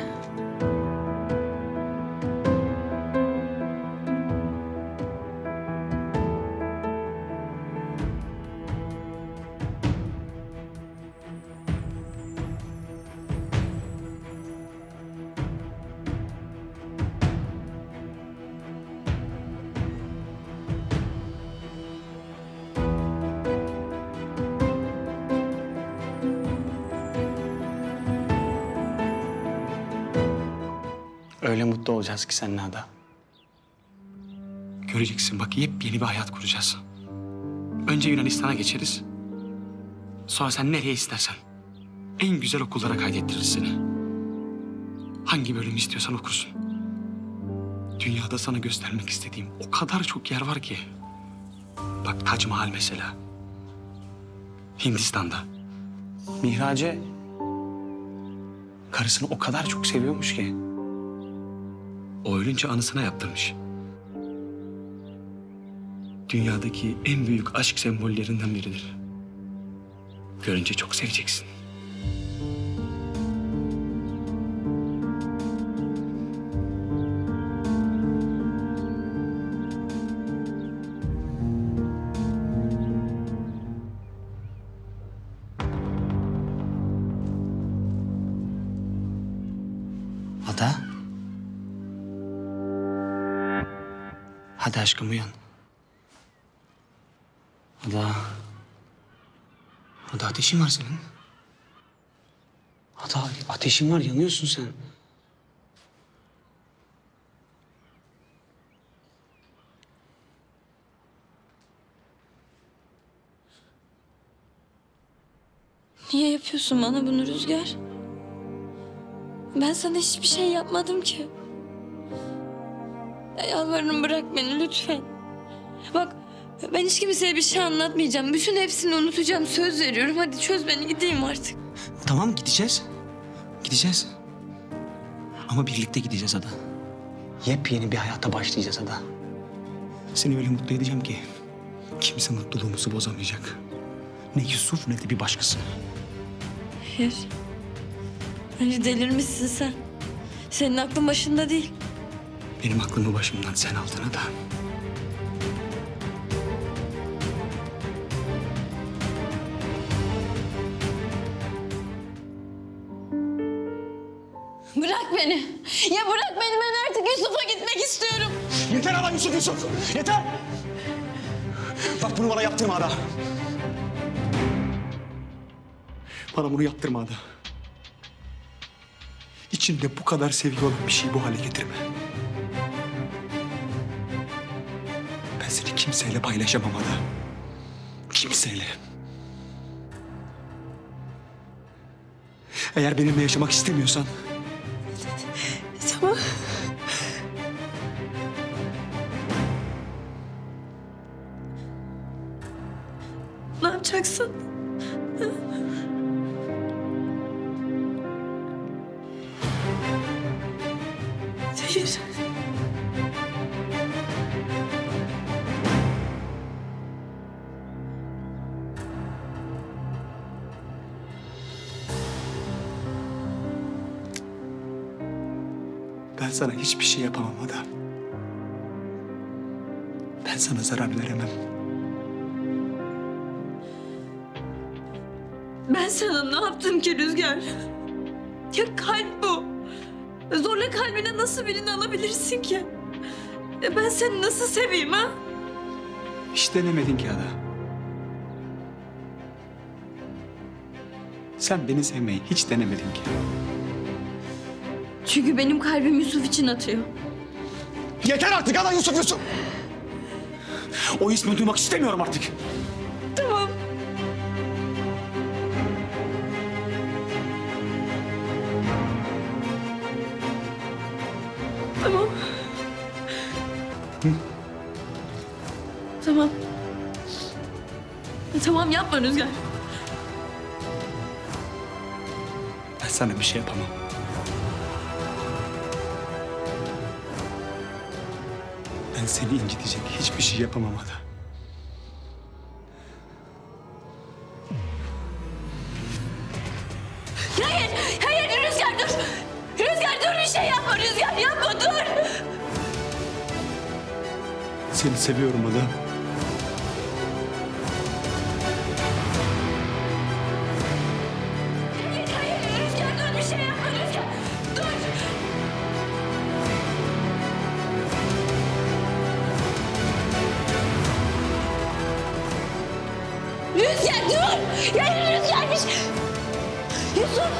Öyle mutlu olacağız ki seninle Ada. Göreceksin bak yepyeni bir hayat kuracağız. Önce Yunanistan'a geçeriz. Sonra sen nereye istersen. En güzel okullara kaydettiririz seni. Hangi bölümü istiyorsan okursun. Dünyada sana göstermek istediğim o kadar çok yer var ki. Bak Tac Mahal mesela. Hindistan'da. Mihrace karısını o kadar çok seviyormuş ki. O ölünce anısına yaptırmış. Dünyadaki en büyük aşk sembollerinden biridir. Görünce çok seveceksin. Ada. Hadi aşkım uyan. Ada. Ada ateşin var senin. Ada ateşin var yanıyorsun sen. Niye yapıyorsun bana bunu Rüzgar? Ben sana hiçbir şey yapmadım ki. Ya yalvarırım bırak beni lütfen. Bak Ben hiç kimseye bir şey anlatmayacağım. Bütün hepsini unutacağım. Söz veriyorum. Hadi çöz beni, gideyim artık. Tamam gideceğiz. Gideceğiz. Ama birlikte gideceğiz Ada. Yepyeni bir hayata başlayacağız Ada. Seni öyle mutlu edeceğim ki kimse mutluluğumuzu bozamayacak. Ne Yusuf ne de bir başkası. Hayır. Bence delirmişsin sen. Senin aklın başında değil. Benim aklımı başımdan sen aldın Ada. Bırak beni. Ya bırak beni, ben artık Yusuf'a gitmek istiyorum. Yeter Ada, Yusuf, Yusuf. Yeter. Bak bunu bana yaptırma Ada. Bana bunu yaptırma Ada. İçinde bu kadar sevgi olan bir şeyi bu hale getirme. Ben seni kimseyle paylaşamam Ada. Kimseyle. Eğer benimle yaşamak istemiyorsan... Tamam. Ne yapacaksın? Hayır. Ben sana hiçbir şey yapamam Ada. Ben sana zarar veremem. Ben sana ne yaptım ki Rüzgar? Ya kalp bu. Zorla kalbine nasıl birini alabilirsin ki? Ya ben seni nasıl seveyim ha? Hiç denemedin ki Ada. Sen beni sevmeyi hiç denemedin ki. Çünkü benim kalbim Yusuf için atıyor. Yeter artık Ada, Yusuf, Yusuf! O ismi duymak istemiyorum artık. Tamam. Tamam. Hı? Tamam. Tamam, yapma Rüzgar. Ben sana bir şey yapamam. Ben seni incitecek hiçbir şey yapamam Ada. Hayır, hayır Rüzgar dur. Rüzgar dur, bir şey yapma Rüzgar, yapma dur. Seni seviyorum Ada. Hayır, hayır Rüzgar dur, bir şey yapma Rüzgar. Dur. Rüzgar dur. Hayır Rüzgar bir şey. Yusuf.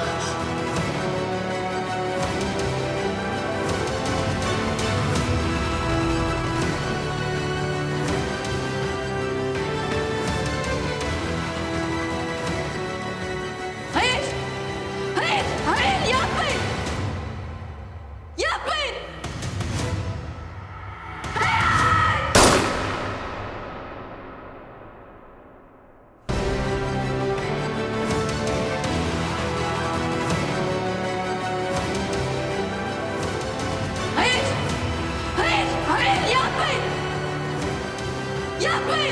Hayır! Hayır! Hayır! Yapmayın! Yapmayın! Hayır! Hayır! Hayır! Yapmayın! Yapmayın!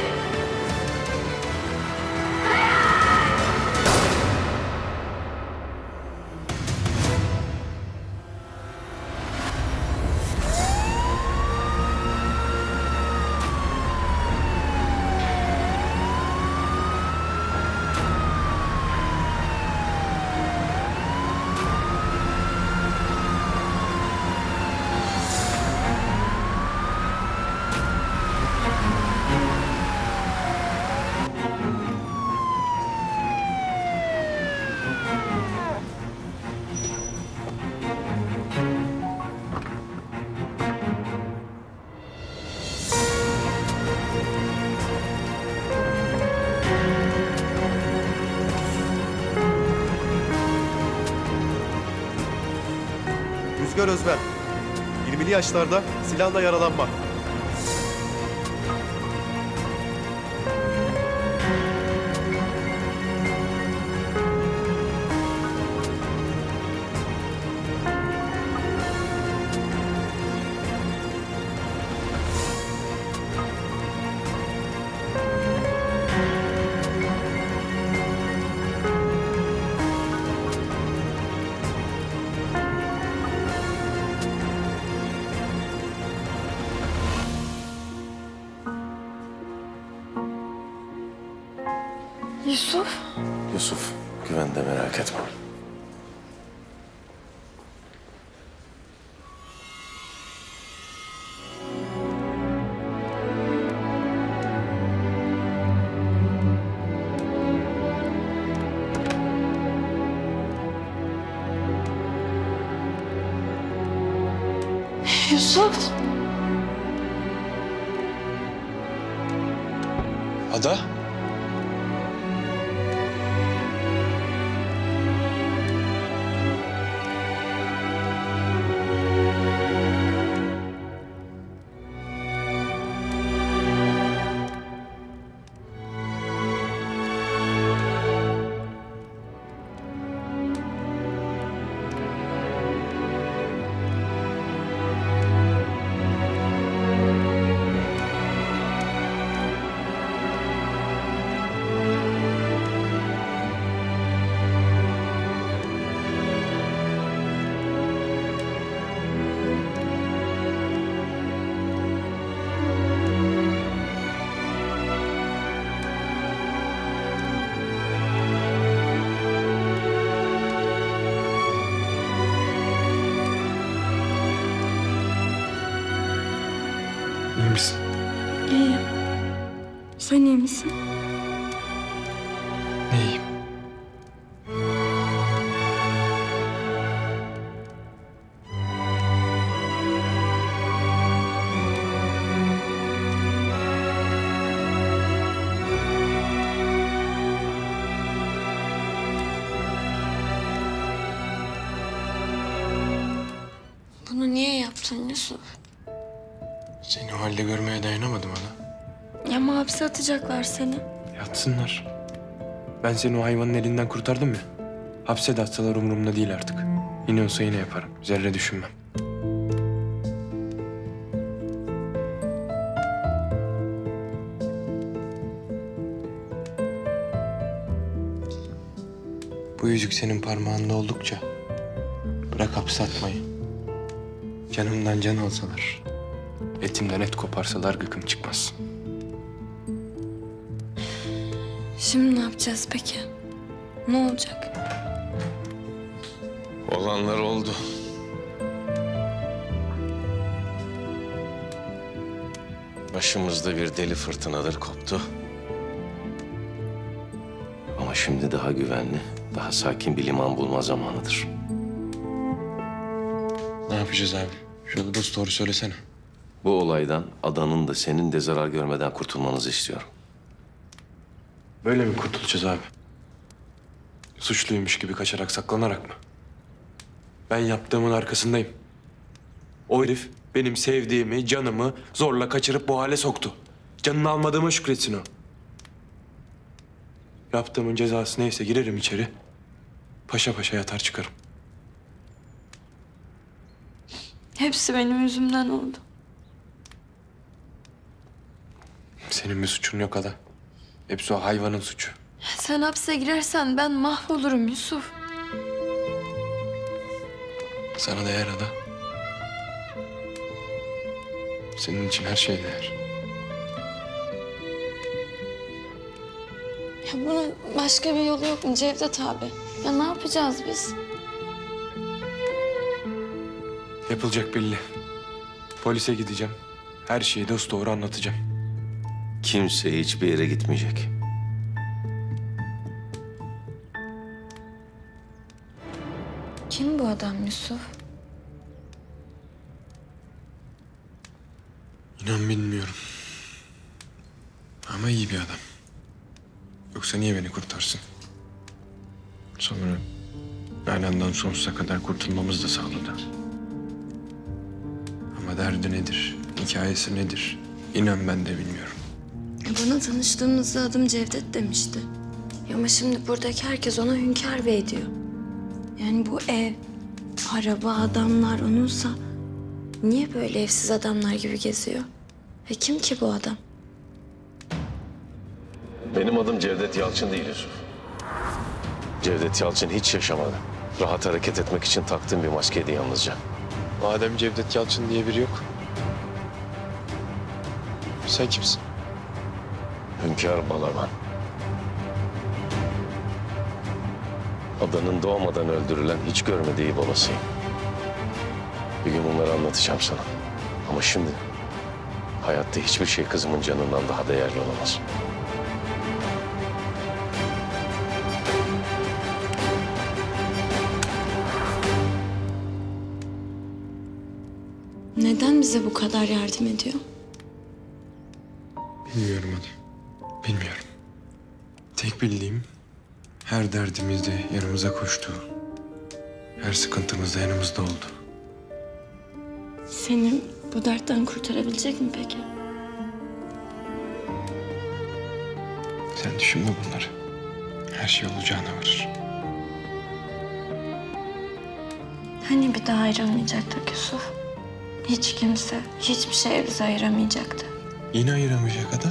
Rüzgar Özber, yirmili yaşlarda silahla yaralanma. Yusuf. Yusuf güvende, merak etme. Yusuf. Ada? İyi misin? İyiyim. Sen iyi misin? İyiyim. Bunu niye yaptın Yusuf? Seni o halde görmeye dayanamadım Ada. Ya ama hapse atacaklar seni. Yatsınlar. Ben seni o hayvanın elinden kurtardım ya. Hapse de atsalar umurumda değil artık. Yine olsa yine yaparım. Zerre düşünmem. Bu yüzük senin parmağında oldukça bırak hapse atmayı. Canımdan can alsalar, etimden et koparsalar gıkım çıkmaz. Şimdi ne yapacağız peki? Ne olacak? Olanlar oldu. Başımızda bir deli fırtınadır koptu. Ama şimdi daha güvenli, daha sakin bir liman bulma zamanıdır. Ne yapacağız abi? Şunu dost doğru söylesene. Bu olaydan Adan'ın da senin de zarar görmeden kurtulmanızı istiyorum. Böyle mi kurtulacağız abi? Suçluymuş gibi kaçarak, saklanarak mı? Ben yaptığımın arkasındayım. O herif benim sevdiğimi, canımı zorla kaçırıp bu hale soktu. Canını almadığıma şükretsin o. Yaptığımın cezası neyse girerim içeri. Paşa paşa yatar çıkarım. Hepsi benim yüzümden oldu. Senin bir suçun yok Ada. Hepsi o hayvanın suçu. Sen hapse girersen ben mahvolurum Yusuf. Sana değer Ada. Senin için her şey değer. Ya bunun başka bir yolu yok mu Cevdet abi? Ya ne yapacağız biz? Yapılacak belli. Polise gideceğim. Her şeyi dosdoğru anlatacağım. Kimse hiçbir yere gitmeyecek. Kim bu adam Yusuf? İnan bilmiyorum. Ama iyi bir adam. Yoksa niye beni kurtarsın? Sonra Nalan'dan sonsuza kadar kurtulmamızı da sağladı. Ama derdi nedir, hikayesi nedir? İnan ben de bilmiyorum. Bana tanıştığımızda adım Cevdet demişti. Ya ama şimdi buradaki herkes ona Hünkâr Bey diyor. Yani bu ev, araba, adamlar onunsa niye böyle evsiz adamlar gibi geziyor? Ve kim ki bu adam? Benim adım Cevdet Yalçın değil Yusuf. Cevdet Yalçın hiç yaşamadı. Rahat hareket etmek için taktığım bir maskeydi yalnızca. Madem Cevdet Yalçın diye biri yok. Sen kimsin? Hünkâr Balaban. Adanın doğmadan öldürülen hiç görmediği babasıyım. Bir gün bunları anlatacağım sana. Ama şimdi hayatta hiçbir şey kızımın canından daha değerli olamaz. Neden bize bu kadar yardım ediyor? Bilmiyorum Ada. Bilmiyorum. Tek bildiğim her derdimizde yanımıza koştu. Her sıkıntımızda yanımızda oldu. Seni bu dertten kurtarabilecek mi peki? Sen düşünme bunları. Her şey olacağına varır. Hani bir daha ayrılmayacaktık Yusuf? Hiç kimse, hiçbir şey bizi ayıramayacaktı. Yine ayıramayacak Ada.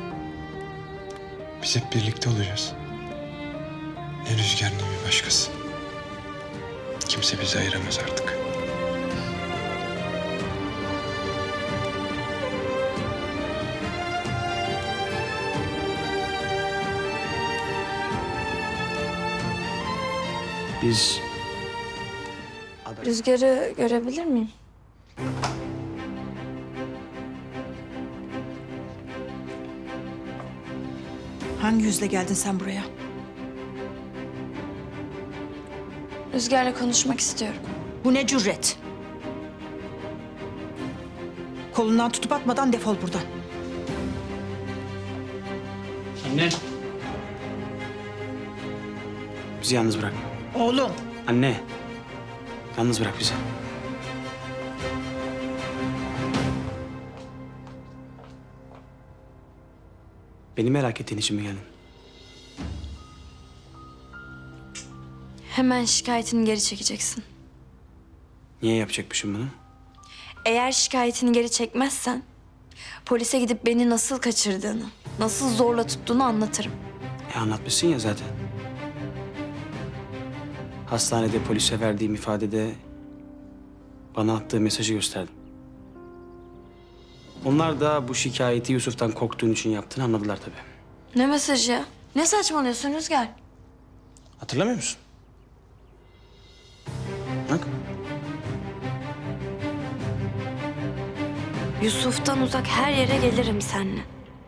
Biz hep birlikte olacağız. Ne Rüzgar ne bir başkası. Kimse bizi ayıramaz artık. Biz... Rüzgar'ı görebilir miyim? Hangi yüzle geldin sen buraya? Rüzgar'la konuşmak istiyorum. Bu ne cüret? Kolundan tutup atmadan defol buradan. Anne. Bizi yalnız bırak. Oğlum. Anne. Yalnız bırak bizi. Beni merak ettiğin için mi geldin? Hemen şikayetini geri çekeceksin. Niye yapacakmışım bunu? Eğer şikayetini geri çekmezsen... polise gidip beni nasıl kaçırdığını, nasıl zorla tuttuğunu anlatırım. E anlatmışsın ya zaten. Hastanede polise verdiğim ifadede bana attığı mesajı gösterdim. Onlar da bu şikayeti Yusuf'tan korktuğun için yaptığını anladılar tabii. Ne mesajı ya? Ne saçmalıyorsun Rüzgar? Hatırlamıyor musun? Bak. Yusuf'tan uzak her yere gelirim seninle.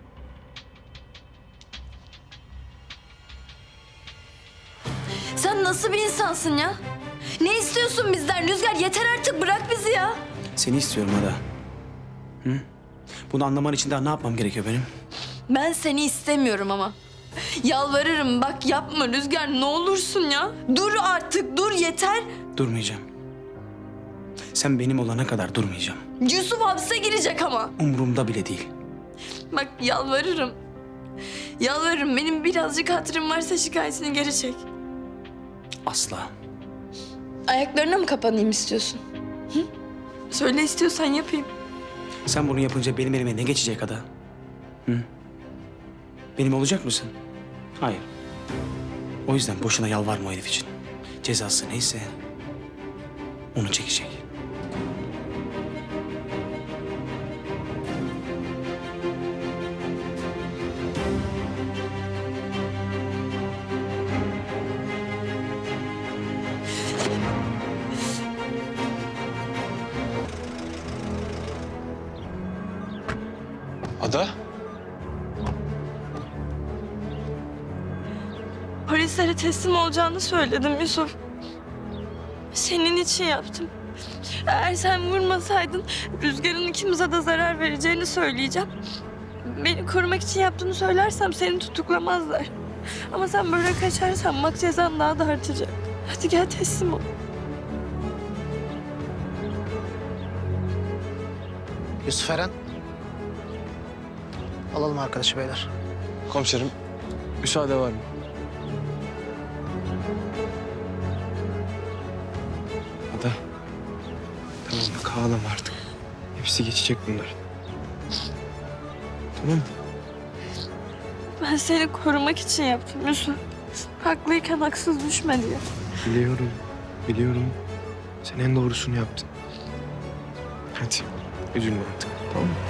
Sen nasıl bir insansın ya? Ne istiyorsun bizden Rüzgar? Yeter artık, bırak bizi ya. Seni istiyorum Ada. Hı? Bunu anlaman için daha ne yapmam gerekiyor benim? Ben seni istemiyorum ama. Yalvarırım bak, yapma Rüzgar, ne olursun ya. Dur artık, dur yeter. Durmayacağım. Sen benim olana kadar durmayacağım. Yusuf hapse girecek ama. Umurumda bile değil. Bak yalvarırım. Yalvarırım, benim birazcık hatırım varsa şikayetini geri çek. Asla. Ayaklarına mı kapanayım istiyorsun? Hı? Söyle, istiyorsan yapayım. Sen bunu yapınca benim elime ne geçecek Ada? Hı? Benim olacak mısın? Hayır. O yüzden boşuna yalvarma o herif için. Cezası neyse onu çekecek. Ada? Polislere teslim olacağını söyledim Yusuf. Senin için yaptım. Eğer sen vurmasaydın Rüzgar'ın ikimize de zarar vereceğini söyleyeceğim. Beni korumak için yaptığını söylersem seni tutuklamazlar. Ama sen böyle kaçarsan bak cezan daha da artacak. Hadi gel teslim ol. Yusuf Eren. Alalım arkadaşı beyler. Komiserim, müsaade var mı? Ada. Tamam bak, ağlama artık. Hepsi geçecek bunlar. Tamam mı? Ben seni korumak için yaptım Yusuf. Haklıyken haksız düşme diye. Biliyorum, biliyorum. Sen en doğrusunu yaptın. Hadi, üzülme artık, tamam mı?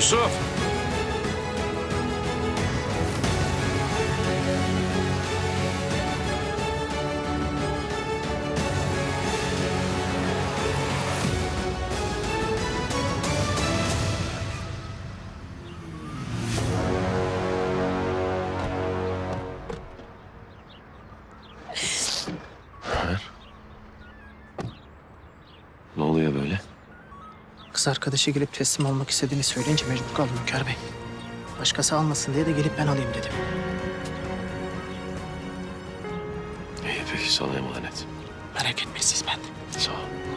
Yusuf! Ne oluyor böyle? Kız arkadaşı gelip teslim olmak istediğini söyleyince mecbur kaldım Hünkâr Bey. Başkası almasın diye de gelip ben alayım dedim. İyi peki, sana emanet. Merak etmeyin siz bende. Sağ ol.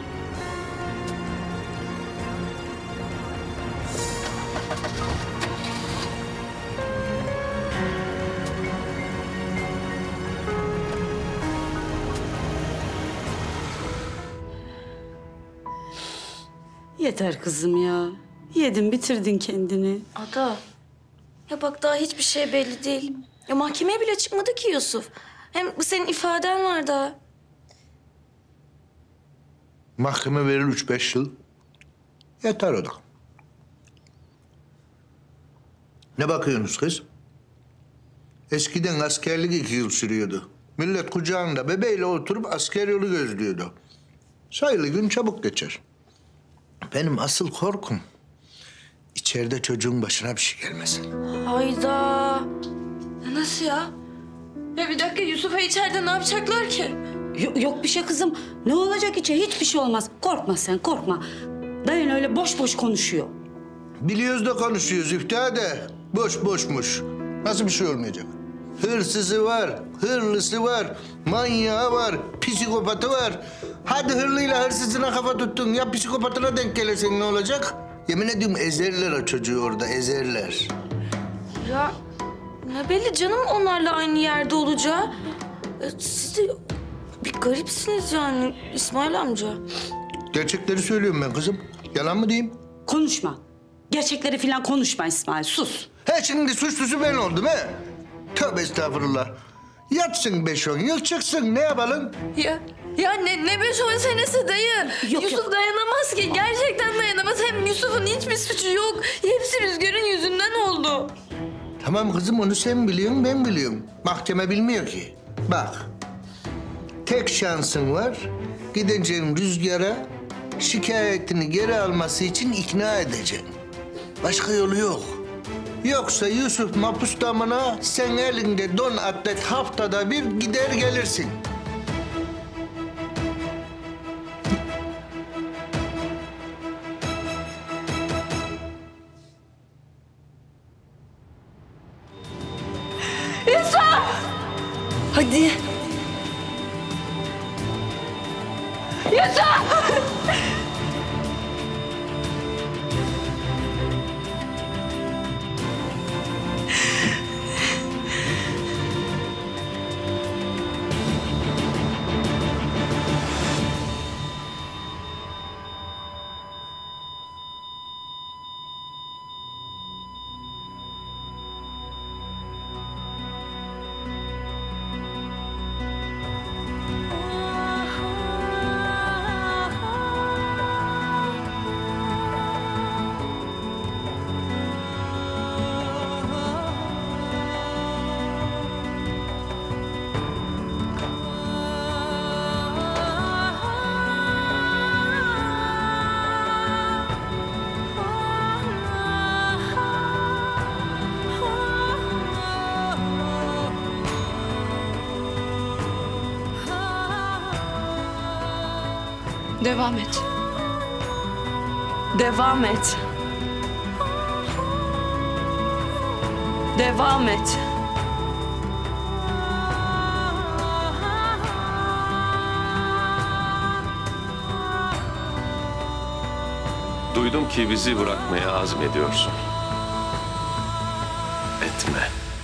Yeter kızım ya. Yedin bitirdin kendini. Ada. Ya bak daha hiçbir şey belli değil. Ya mahkemeye bile çıkmadı ki Yusuf. Hem senin ifaden var daha. Mahkeme verir üç beş yıl. Yeter o da. Ne bakıyorsunuz kız? Eskiden askerlik iki yıl sürüyordu. Millet kucağında bebeğiyle oturup asker yolu gözlüyordu. Sayılı gün çabuk geçer. Benim asıl korkum içeride çocuğun başına bir şey gelmesin. Hayda. Ya nasıl ya? Ya bir dakika, Yusuf'a içeride ne yapacaklar ki? Yok, yok bir şey kızım. Ne olacak içe? Hiçbir şey olmaz. Korkma sen korkma. Dayın öyle boş boş konuşuyor. Biliyoruz da konuşuyoruz iftihar de. Boş boşmuş. Nasıl bir şey olmayacak? Hırsızı var, hırlısı var, manyağı var, psikopatı var. Hadi hırlıyla hırsızına kafa tuttun. Ya psikopatına denk gelirsen ne olacak? Yemin ediyorum ezerler o çocuğu orada, ezerler. Ya ne belli canım onlarla aynı yerde olacağı. E, Siz de bir garipsiniz yani İsmail amca. Gerçekleri söylüyorum ben kızım. Yalan mı diyeyim? Konuşma. Gerçekleri falan konuşma İsmail. Sus. He şimdi suçlusu ben oldum he. Tövbe estağfurullah. Yatsın beş on yıl çıksın ne yapalım? Ya ya ne, ne beş on senesi dayı. Yok, Yusuf yok. dayanamaz ki. Gerçekten dayanamaz. Hem Yusuf'un hiçbir suçu yok. Hepsi Rüzgar'ın yüzünden oldu. Tamam kızım onu sen biliyorsun ben biliyorum. Mahkeme bilmiyor ki. Bak. Tek şansın var. Gideceksin Rüzgar'a şikayetini geri alması için ikna edeceksin. Başka yolu yok. Yoksa Yusuf mahpus damına sen elinde don atlet haftada bir gider gelirsin. Yusuf! Hadi. Yusuf! Devam et. Devam et. Devam et. Duydum ki bizi bırakmaya azmediyorsun. Etme.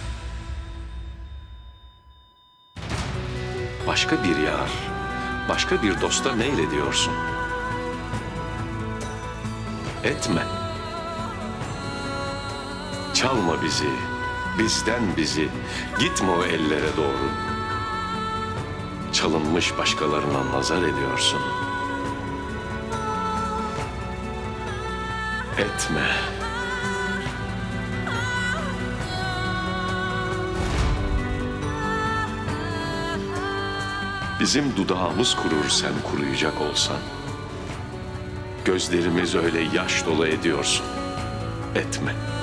Başka bir yar, başka bir dosta meylediyorsun. Etme. Çalma bizi, bizden bizi. Gitme o ellere doğru. Çalınmış başkalarına nazar ediyorsun. Etme. Bizim dudağımız kurur sen kuruyacak olsan. Gözlerimiz öyle yaş dolu ediyorsun. Etme.